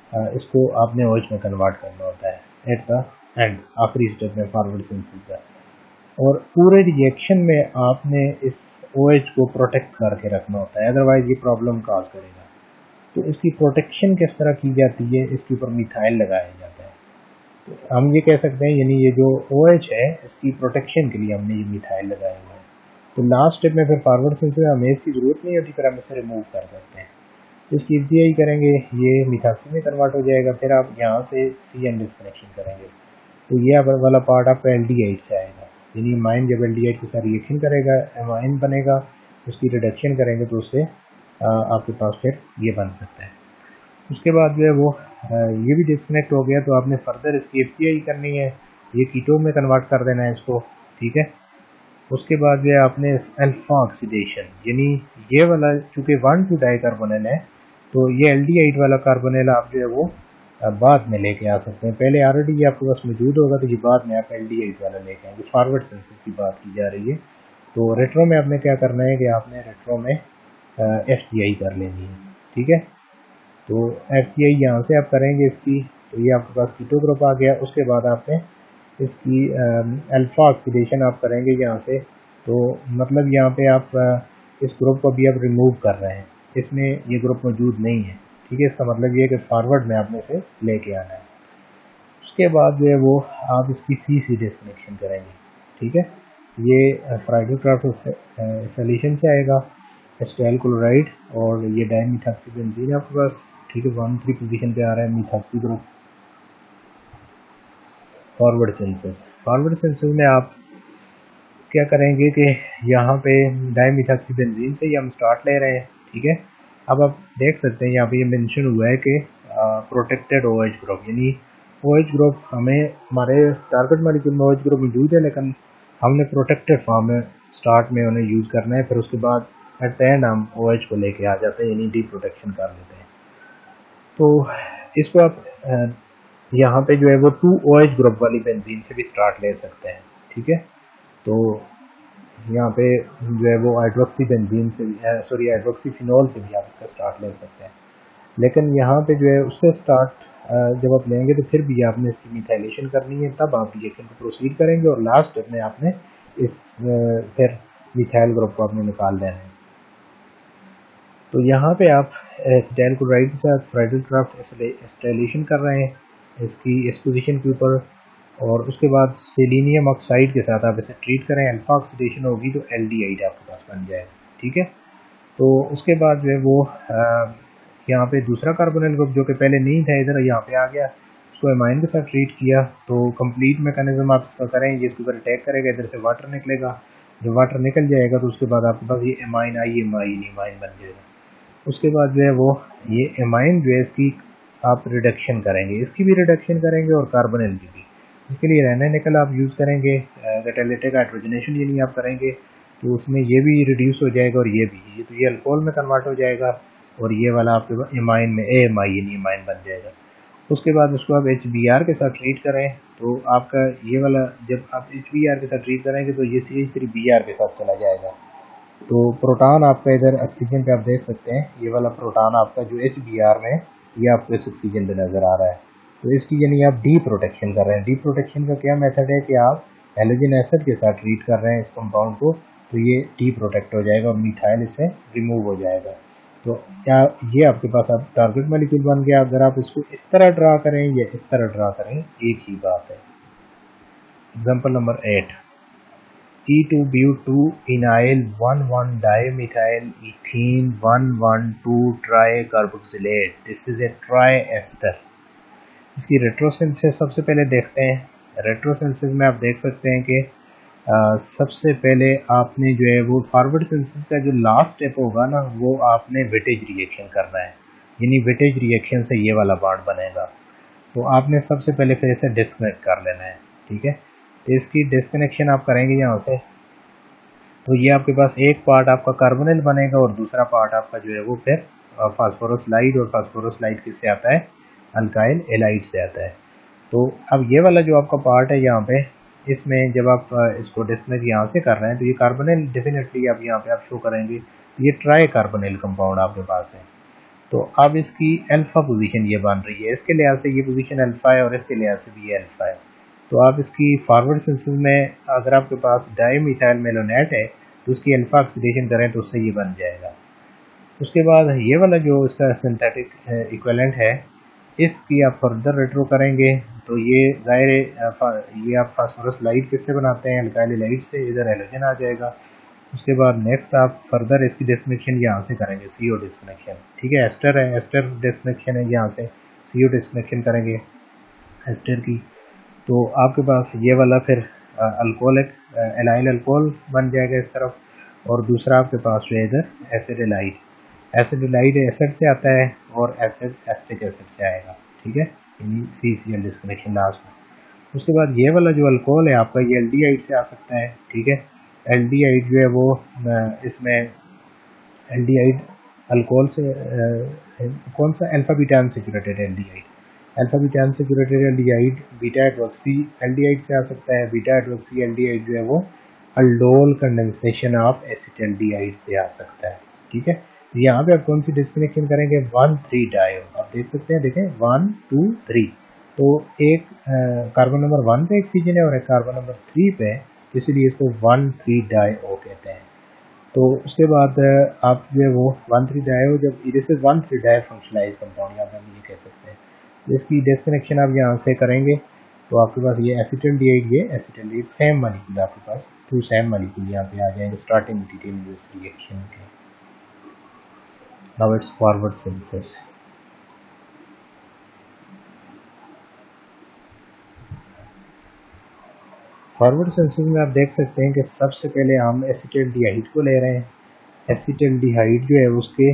इसको आपने OH में कन्वर्ट करना होता है एट द एंड, आखिरी स्टेप में फॉरवर्ड सिंथेसिस का। और पूरे रिएक्शन में आपने इस OH को प्रोटेक्ट करके रखना होता है, अदरवाइज ये प्रॉब्लम काज करेगा। तो इसकी प्रोटेक्शन किस तरह की जाती है, इसके ऊपर मिथाइल लगाया जाता है। तो हम ये कह सकते हैं, यानी ये जो OH है इसकी प्रोटेक्शन के लिए हमने ये मिथाइल लगाया हुआ है। तो लास्ट स्टेप में फिर फॉरवर्ड सिंथेसिस में हमें इसकी ज़रूरत नहीं होती, फिर हम इसे रिमूव कर सकते हैं। तो इसकी FGI करेंगे, ये मिथाक्सी में कन्वर्ट हो जाएगा। फिर आप यहाँ से CN डिस्कनेक्शन करेंगे, तो ये वाला पार्ट आपका एल्डिहाइड से आएगा, यानी अमाइन जब एल्डिहाइड के साथ रिएक्शन करेगा अमाइन बनेगा, उसकी रिडक्शन करेंगे तो उससे आपके पास फिर ये बन सकता है। उसके बाद जो है वो ये भी डिस्कनेक्ट हो गया, तो आपने फर्दर इसकी FGI करनी है, ये कीटोन में कन्वर्ट कर देना है इसको, ठीक है। उसके बाद जो है आपने अल्फा ऑक्सीडेशन, यानी ये वाला चूँकि 1,2 डाइकार्बोनिल है, तो ये एल्डिहाइड वाला कार्बोनिल आप जो है वो बाद में लेके आ सकते हैं। पहले ऑलरेडी ये आपके पास मौजूद होगा, तो ये बाद में आप एल्डिहाइड वाला लेके आएंगे। फॉरवर्ड सिंथेसिस की बात की जा रही है। तो रेट्रो में आपने क्या करना है कि आपने रेट्रो में FGI कर लेनी है, ठीक है। तो FGI यहाँ से आप करेंगे इसकी, तो ये आपके पास कीटो ग्रुप आ गया। उसके बाद आपने इसकी अल्फा ऑक्सीडेशन आप करेंगे यहाँ से, तो मतलब यहाँ पे आप इस ग्रुप को भी आप रिमूव कर रहे हैं, इसमें ये ग्रुप मौजूद नहीं है, ठीक है। इसका मतलब ये है कि फॉरवर्ड में आपने इसे लेके आना है। उसके बाद जो है वो आप इसकी CC डिस्कनेक्शन करेंगे, ठीक है। ये फ्राइडोक्राफ्ट सॉल्यूशन से आएगा, एस्टाइल क्लोराइड, और ये डाइमिथॉक्सीबेंजीन आपके पास, ठीक है। 1,3 पोजीशन पे आ रहा है मिथॉक्सी ग्रुप। फॉरवर्ड सिंथेसिस में आप क्या करेंगे कि यहाँ पे डाइमिथॉक्सीबेंजीन से ही हम स्टार्ट ले रहे हैं, ठीक है। अब आप देख सकते हैं यहाँ पे ये मेंशन हुआ है कि प्रोटेक्टेड OH ग्रुप, यानी OH ग्रुप हमें हमारे टारगेट मॉलिक्यूल में OH ग्रुप मौजूद है, लेकिन हमने प्रोटेक्टेड फॉर्म में स्टार्ट में उन्हें यूज़ करना है। फिर उसके बाद एट द एंड हम OH को लेके आ जाते हैं, यानी डी प्रोटेक्शन कर लेते हैं। तो इसको आप यहाँ पे जो है वो 2 OH ग्रुप वाली बेंजीन से भी स्टार्ट ले सकते हैं, ठीक है। तो यहाँ पे जो है वो हाइड्रोक्सी बेंजीन से भी हाइड्रोक्सी फिनोल से भी आप इसका स्टार्ट ले सकते हैं। लेकिन यहाँ पे जो है उससे स्टार्ट जब आप लेंगे तो फिर भी आपने इसकी मिथाइलेशन करनी है, तब आप रिएक्शन को प्रोसीड करेंगे, और लास्ट स्टेप में आपने इस फिर मिथाइल ग्रुप को आपने निकाल देना है। तो यहाँ पे आप एसिटाइल क्लोराइड के साथ फ्राइडोक्राफ्ट एस्टाइलेशन कर रहे हैं इसकी इस पोजीशन के ऊपर, और उसके बाद सेलेनियम ऑक्साइड के साथ आप इसे ट्रीट करें। अल्फा ऑक्सीडेशन होगी तो एल्डिहाइड आपके पास बन जाएगा, ठीक है। तो उसके बाद जो है वो यहाँ पे दूसरा कार्बोनिल ग्रुप जो कि पहले नहीं था इधर यहाँ पे आ गया, उसको एमाइन के साथ ट्रीट किया। तो कंप्लीट मैकेनिज्म आप इसका करें, ये इसके ऊपर अटैक करेगा, इधर से वाटर निकलेगा, जब वाटर निकल जाएगा तो उसके बाद आपके पास ये एमाइन एमाइन बन जाएगा। उसके बाद जो है वो ये एमाइन जो है इसकी आप रिडक्शन करेंगे, इसकी भी रिडक्शन करेंगे और कार्बोनिल की भी। इसके लिए रहना निकल आप यूज़ करेंगे, कैटालिटिक हाइड्रोजनेशन यानी आप करेंगे, तो उसमें ये भी रिड्यूस हो जाएगा और ये भी, तो ये अल्कोहल में कन्वर्ट हो जाएगा, और ये वाला आपके एमाइन में एमाइन बन जाएगा। उसके बाद उसको आप HBr के साथ ट्रीट करें, तो आपका ये वाला जब आप HBr के साथ ट्रीट करेंगे तो ये CH3Br के साथ चला जाएगा। तो प्रोटॉन आपका इधर ऑक्सीजन पे आप देख सकते हैं, ये वाला प्रोटॉन आपका जो HBr में ये आपको इस ऑक्सीजन पे नज़र आ रहा है। तो इसकी यानी आप डी प्रोटेक्शन कर रहे हैं। डी प्रोटेक्शन का क्या मेथड है कि आप हैलोजन एसिड के साथ ट्रीट कर रहे हैं इस कंपाउंड को, तो ये डी प्रोटेक्ट हो जाएगा और मिथाइल इससे रिमूव हो जाएगा। तो क्या ये आपके पास अब टारगेट मॉलिक्यूल बन गया। अगर आप इसको इस तरह ड्रा करें या इस तरह ड्रा करें, एक ही बात है। Example number 8, E2Bu2 enyl 1,1 dimethyl ethene 1,1,2 tricarboxylate, this is a triester. इसकी रेट्रोसिंथेसिस सबसे पहले देखते हैं। रेट्रोसिंथेसिस में आप देख सकते हैं कि सबसे पहले आपने जो है वो फॉरवर्ड सिंथेसिस का जो लास्ट स्टेप होगा ना, वो आपने वेटेज रिएक्शन करना है, यानी वेटेज रिएक्शन से ये वाला बॉन्ड बनेगा। तो आपने सबसे पहले फिर इसे डिस्कनेक्ट कर लेना है, ठीक है। तो इसकी डिस्कनेक्शन आप करेंगे यहाँ से, तो ये आपके पास एक पार्ट आपका कार्बोनिल बनेगा और दूसरा पार्ट आपका जो है वो फिर फास्फोरसलाइड, और फास्फोरसलाइड किससे आता है, अल्काइल एलाइड से आता है। तो अब ये वाला जो आपका पार्ट है यहाँ पे, इसमें जब आप इसको डिस्कनेक्ट यहाँ से कर रहे हैं, तो ये कार्बोनिल डेफिनेटली आप यहाँ पे आप शो करेंगे, ये ट्राई कार्बोनिल कंपाउंड आपके पास है। तो अब इसकी अल्फ़ा पोजीशन ये बन रही है, इसके लिहाज से ये पोजीशन अल्फ़ा है और इसके लिहाज से भी ये अल्फ़ा है। तो आप इसकी फॉरवर्ड सिंथेसिस में अगर आपके पास डाईमिथाइल मेलोनेट है तो उसकी अल्फ़ा ऑक्सीडेशन करें तो उससे ये बन जाएगा। उसके बाद ये वाला जो इसका सिंथेटिक इक्विवेलेंट है, इसकी आप फर्दर रेट्रो करेंगे तो ये ज़ाहिर ये आप फास्फोरस लाइट किससे बनाते हैं, अल्काइल लाइट से, इधर हैलोजन आ जाएगा। उसके बाद नेक्स्ट आप फर्दर इसकी डिस्कनेक्शन यहाँ से करेंगे, CO डिस्कनेक्शन, ठीक है। एस्टर है, एस्टर डिस्कनेक्शन है, यहाँ से CO डिस्कनेक्शन करेंगे एस्टर की। तो आपके पास ये वाला फिर अल्कोहलिक एलाइल अल्कोहल बन जाएगा इस तरफ, और दूसरा आपके पास जो है इधर एसिडिलाइड, एसिडिलाइड एसिड से आता है और एसिड एस्टिक एसिड से आएगा, ठीक है, यानी CCl डिस्कनेक्शन लास्ट में। उसके बाद ये वाला जो अल्कोहल है आपका, ये एल्डिहाइड से आ सकता है, ठीक है। एल्डिहाइड जो है वो इसमें एल्डिहाइड अल्कोहल से कौन सा, alpha beta unsaturated aldehyde, alpha beta unsaturated aldehyde beta hydroxy aldehyde से आ सकता है। बीटा हाइड्रोक्सी एल्डिहाइड जो है वो अल्डोल कंडेंसेशन ऑफ एसिटाल्डिहाइड से आ सकता है, ठीक है। यहाँ पे आप कौन सी डिस्कनेक्शन करेंगे, 1,3 डायो, आप देख सकते हैं, देखें 1 2 3, तो एक कार्बन नंबर 1 पे ऑक्सीजन है और एक कार्बन नंबर 3 पे, इसलिए इसको 1,3 डायो कहते हैं। तो उसके बाद आप जो है वो 1,3 डायो, जब this is 1,3 diol functionalise compound यहाँ पे हम ये कह सकते हैं, इसकी डिस्कनेक्शन आप यहाँ से करेंगे तो आपके पास ये एसिटाल्डिहाइड, ये एसिटाल्डिहाइड सेम मॉलिक्यूल आपके पास, 2 सेम मॉलिक्यूल यहाँ पे आ जाएंगे स्टार्टिंग मटेरियल इस रिएक्शन के। Now it's forward synthesis. Forward synthesis में आप देख सकते हैं कि सबसे पहले हम एसिटाल्डिहाइड को ले रहे हैं। एसिटाल्डिहाइड जो है उसके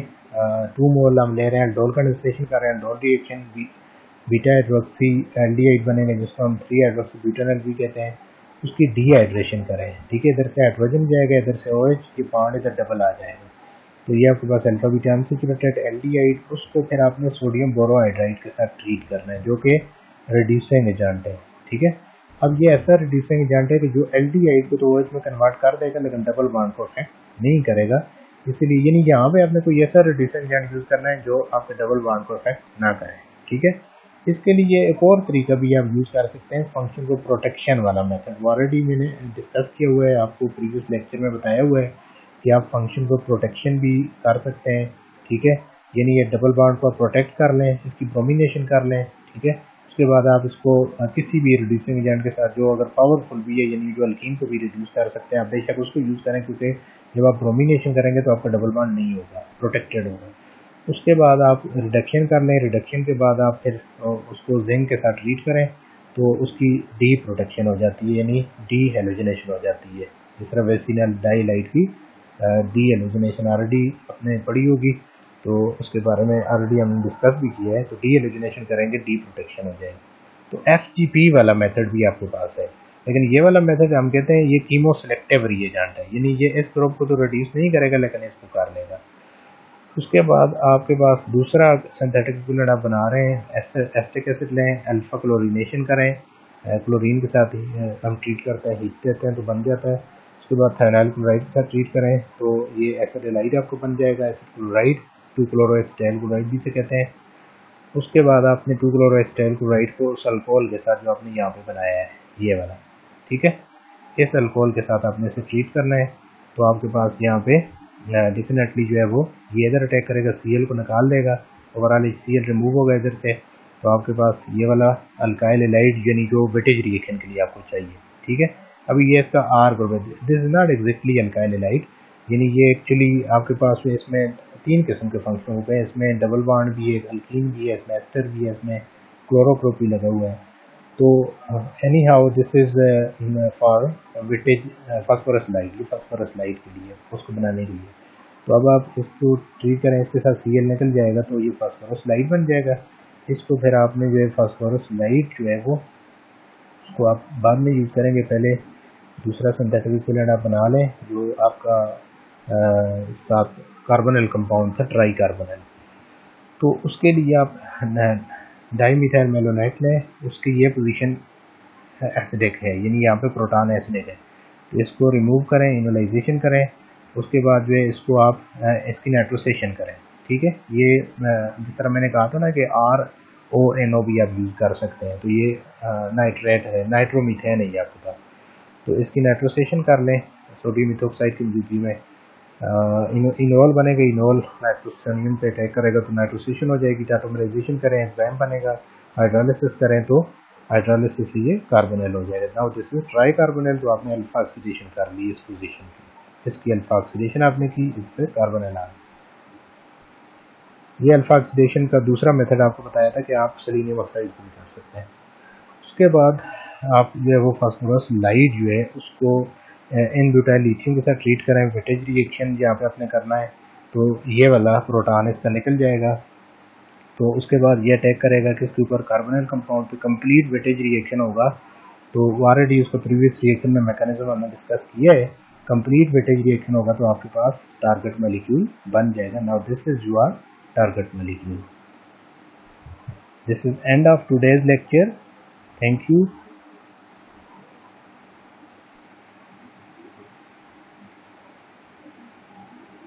2 मोल हम ले रहे हैं, अल्डोल कंडेंसेशन कर रहे हैं, aldol reaction beta hydroxy aldehyde बनेंगे जिसको हम 3 हाइड्रोक्सी ब्यूटानॉल भी कहते हैं, उसकी डिहाइड्रेशन करें, ठीक है। इधर से हाइड्रोजन जाएगा, इधर से OH, ये बॉन्ड इधर डबल आ जाएगा, तो ये आपके पास अल्फा बीटा अनसैचुरेटेड एल्डिहाइड, उसको फिर आपने सोडियम बोरोहाइड्राइड के साथ ट्रीट करना है जो कि रिड्यूसिंग एजेंट है, ठीक है। अब ये ऐसा रिड्यूसिंग एजेंट है कि जो एल्डिहाइड को तो OH में कन्वर्ट कर देगा लेकिन डबल बॉन्ड को अफेक्ट नहीं करेगा, इसलिए यानी यहाँ पे आपने कोई ऐसा रिड्यूसिंग एजेंट यूज़ करना है जो आपके डबल बॉन्ड को अफेक्ट ना करे, ठीक है। इसके लिए एक और तरीका भी आप यूज़ कर सकते हैं, फंक्शन को प्रोटेक्शन वाला मेथड, ऑलरेडी मैंने डिस्कस किया हुआ है, आपको प्रीवियस लेक्चर में बताया हुआ है कि आप फंक्शन को प्रोटेक्शन भी कर सकते हैं, ठीक है। यानी ये डबल बॉन्ड को प्रोटेक्ट कर लें, इसकी ब्रोमिनेशन कर लें, ठीक है। उसके बाद आप इसको किसी भी रिड्यूसिंग एजेंट के साथ जो अगर पावरफुल भी है, यानी जो अल्कीन को भी रिड्यूस कर सकते हैं, आप बेशक उसको यूज़ करें, क्योंकि जब आप ब्रोमिनेशन करेंगे तो आपका डबल बॉन्ड नहीं होगा, प्रोटेक्टेड होगा। उसके बाद आप रिडक्शन कर लें, रिडक्शन के बाद आप फिर उसको जिंक के साथ ट्रीट करें तो उसकी डी प्रोटेक्शन हो जाती है, यानी डी हेलोजिनेशन हो जाती है। जिस तरह वेसिनल डाइलाइट की डी हेलोजिनेशन ऑलरेडी आपने पढ़ी होगी, तो उसके बारे में ऑलरेडी हमने डिस्कस भी किया है, तो डी हेलोजिनेशन करेंगे, डी प्रोटेक्शन हो जाएगी। तो FGP वाला मेथड भी आपके पास है, लेकिन ये वाला मेथड हम कहते हैं ये कीमो सेलेक्टिव रिएजेंट है, यानी ये इस ग्रुप को तो रिड्यूस नहीं करेगा लेकिन इसको कर लेगा। उसके बाद आपके पास दूसरा सिंथेटिक इक्विवेलेंट आप बना रहे हैं, एसिटिक एसिड लें, अल्फा क्लोरीनेशन करें, क्लोरीन के साथ हम ट्रीट करते हैं, हीट देते हैं तो बन जाता है। उसके बाद थायनाइल क्लोराइड के साथ ट्रीट करें तो ये एसिडाइड आपको बन जाएगा, एसिड क्लोराइड, 2 क्लोरोएसिटाइल क्लोराइड भी से कहते हैं। उसके बाद आपने 2 क्लोरोएसिटाइल क्लोराइड को उस अल्कोहल के साथ जो आपने यहाँ पे बनाया है ये वाला, ठीक है, इस अल्कोहल के साथ आपने इसे ट्रीट करना है, तो आपके पास यहाँ पे डेफिनेटली जो है वो ये इधर अटैक करेगा, Cl को निकाल देगा, ओवरऑल Cl रिमूव होगा इधर से, तो आपके पास ये वाला अल्काइल हैलाइड यानी जो ब्रिटिश रिएक्शन के लिए आपको चाहिए, ठीक है। अभी ये इसका R ग्रुप है, this is not exactly alkyl halide, यानी ये एक्चुअली आपके पास इसमें 3 किस्म के फंक्शन होते हैं, इसमें डबल बॉन्ड भी है, अल्कीन भी है, इसमें एस्टर भी है, इसमें क्लोरोप्रोप भी लगा हुआ है। तो anyhow this is for Wittig phosphorus ylide, phosphorus ylide के लिए, उसको बनाने के लिए। तो अब आप इसको ट्रीट करें, इसके साथ Cl निकल जाएगा तो ये फास्फोरस लाइट बन जाएगा। इसको फिर आपने जो है फास्फोरस लाइट जो है वो उसको आप बाद में यूज़ करेंगे, पहले दूसरा सिंथेटिक इक्विवेलेंट आप बना लें जो आपका साथ कार्बोनिल कंपाउंड था, ट्राई कार्बोनिल। तो उसके लिए आप डाईमिथाइल मेलोनेट लें, उसकी ये पोजीशन एसिडिक है, यानी यहाँ पे प्रोटॉन एसिडिक है, तो इसको रिमूव करें, इनोलाइजेशन करें। उसके बाद जो है इसको आप इसकी नाइट्रोसेशन करें, ठीक है, ये जिस तरह मैंने कहा था ना कि RONO भी आप यूज़ कर सकते हैं, तो ये नाइट्रेट है, नाइट्रोमीथेन है ये आपके पास। तो इसकी नाइट्रोसेशन कर लें सोडियम इथोक्साइड की मौजूदगी में। इनोल बनेगा, इनोल नाइट्रोसोनियम पे अटैक करेगा तो नाइट्रोसेशन हो जाएगी। टाटोमराइजेशन करें, एंजाइम बनेगा, हाइड्रोलिसिस करें तो हाइड्रोलिसिस से ये कार्बोनिल हो जाएगा। Now this is tricarbonyl, तो आपने अल्फा ऑक्सीडेशन कर ली इस पोजीशन की, इसकी अल्फा ऑक्सीडेशन आपने की, इस पर कार्बोनिल आ गया। ये अल्फा ऑक्सीडेशन का दूसरा मेथड आपको बताया था कि आप सेलेनियम ऑक्साइड से भी कर सकते हैं। उसके बाद आप जो है वो फास्फोरस लाइट जो है उसको इन ब्यूटाइल लिथियम के साथ ट्रीट करें। वेटेज रिएक्शन यहाँ पे आपने करना है, तो ये वाला प्रोटॉन इसका निकल जाएगा। तो उसके बाद ये अटैक करेगा कि इसके ऊपर कार्बोनिल कंपाउंड पे कंप्लीट वेटेज रिएक्शन होगा। तो ऑलरेडी उसको प्रीवियस रिएक्शन में मैकेनिज्म हमने डिस्कस किया है। कंप्लीट वेटेज रिएक्शन होगा तो आपके पास टारगेट मॉलिक्यूल बन जाएगा। Now this is your target molecule. This is end of today's lecture. Thank you.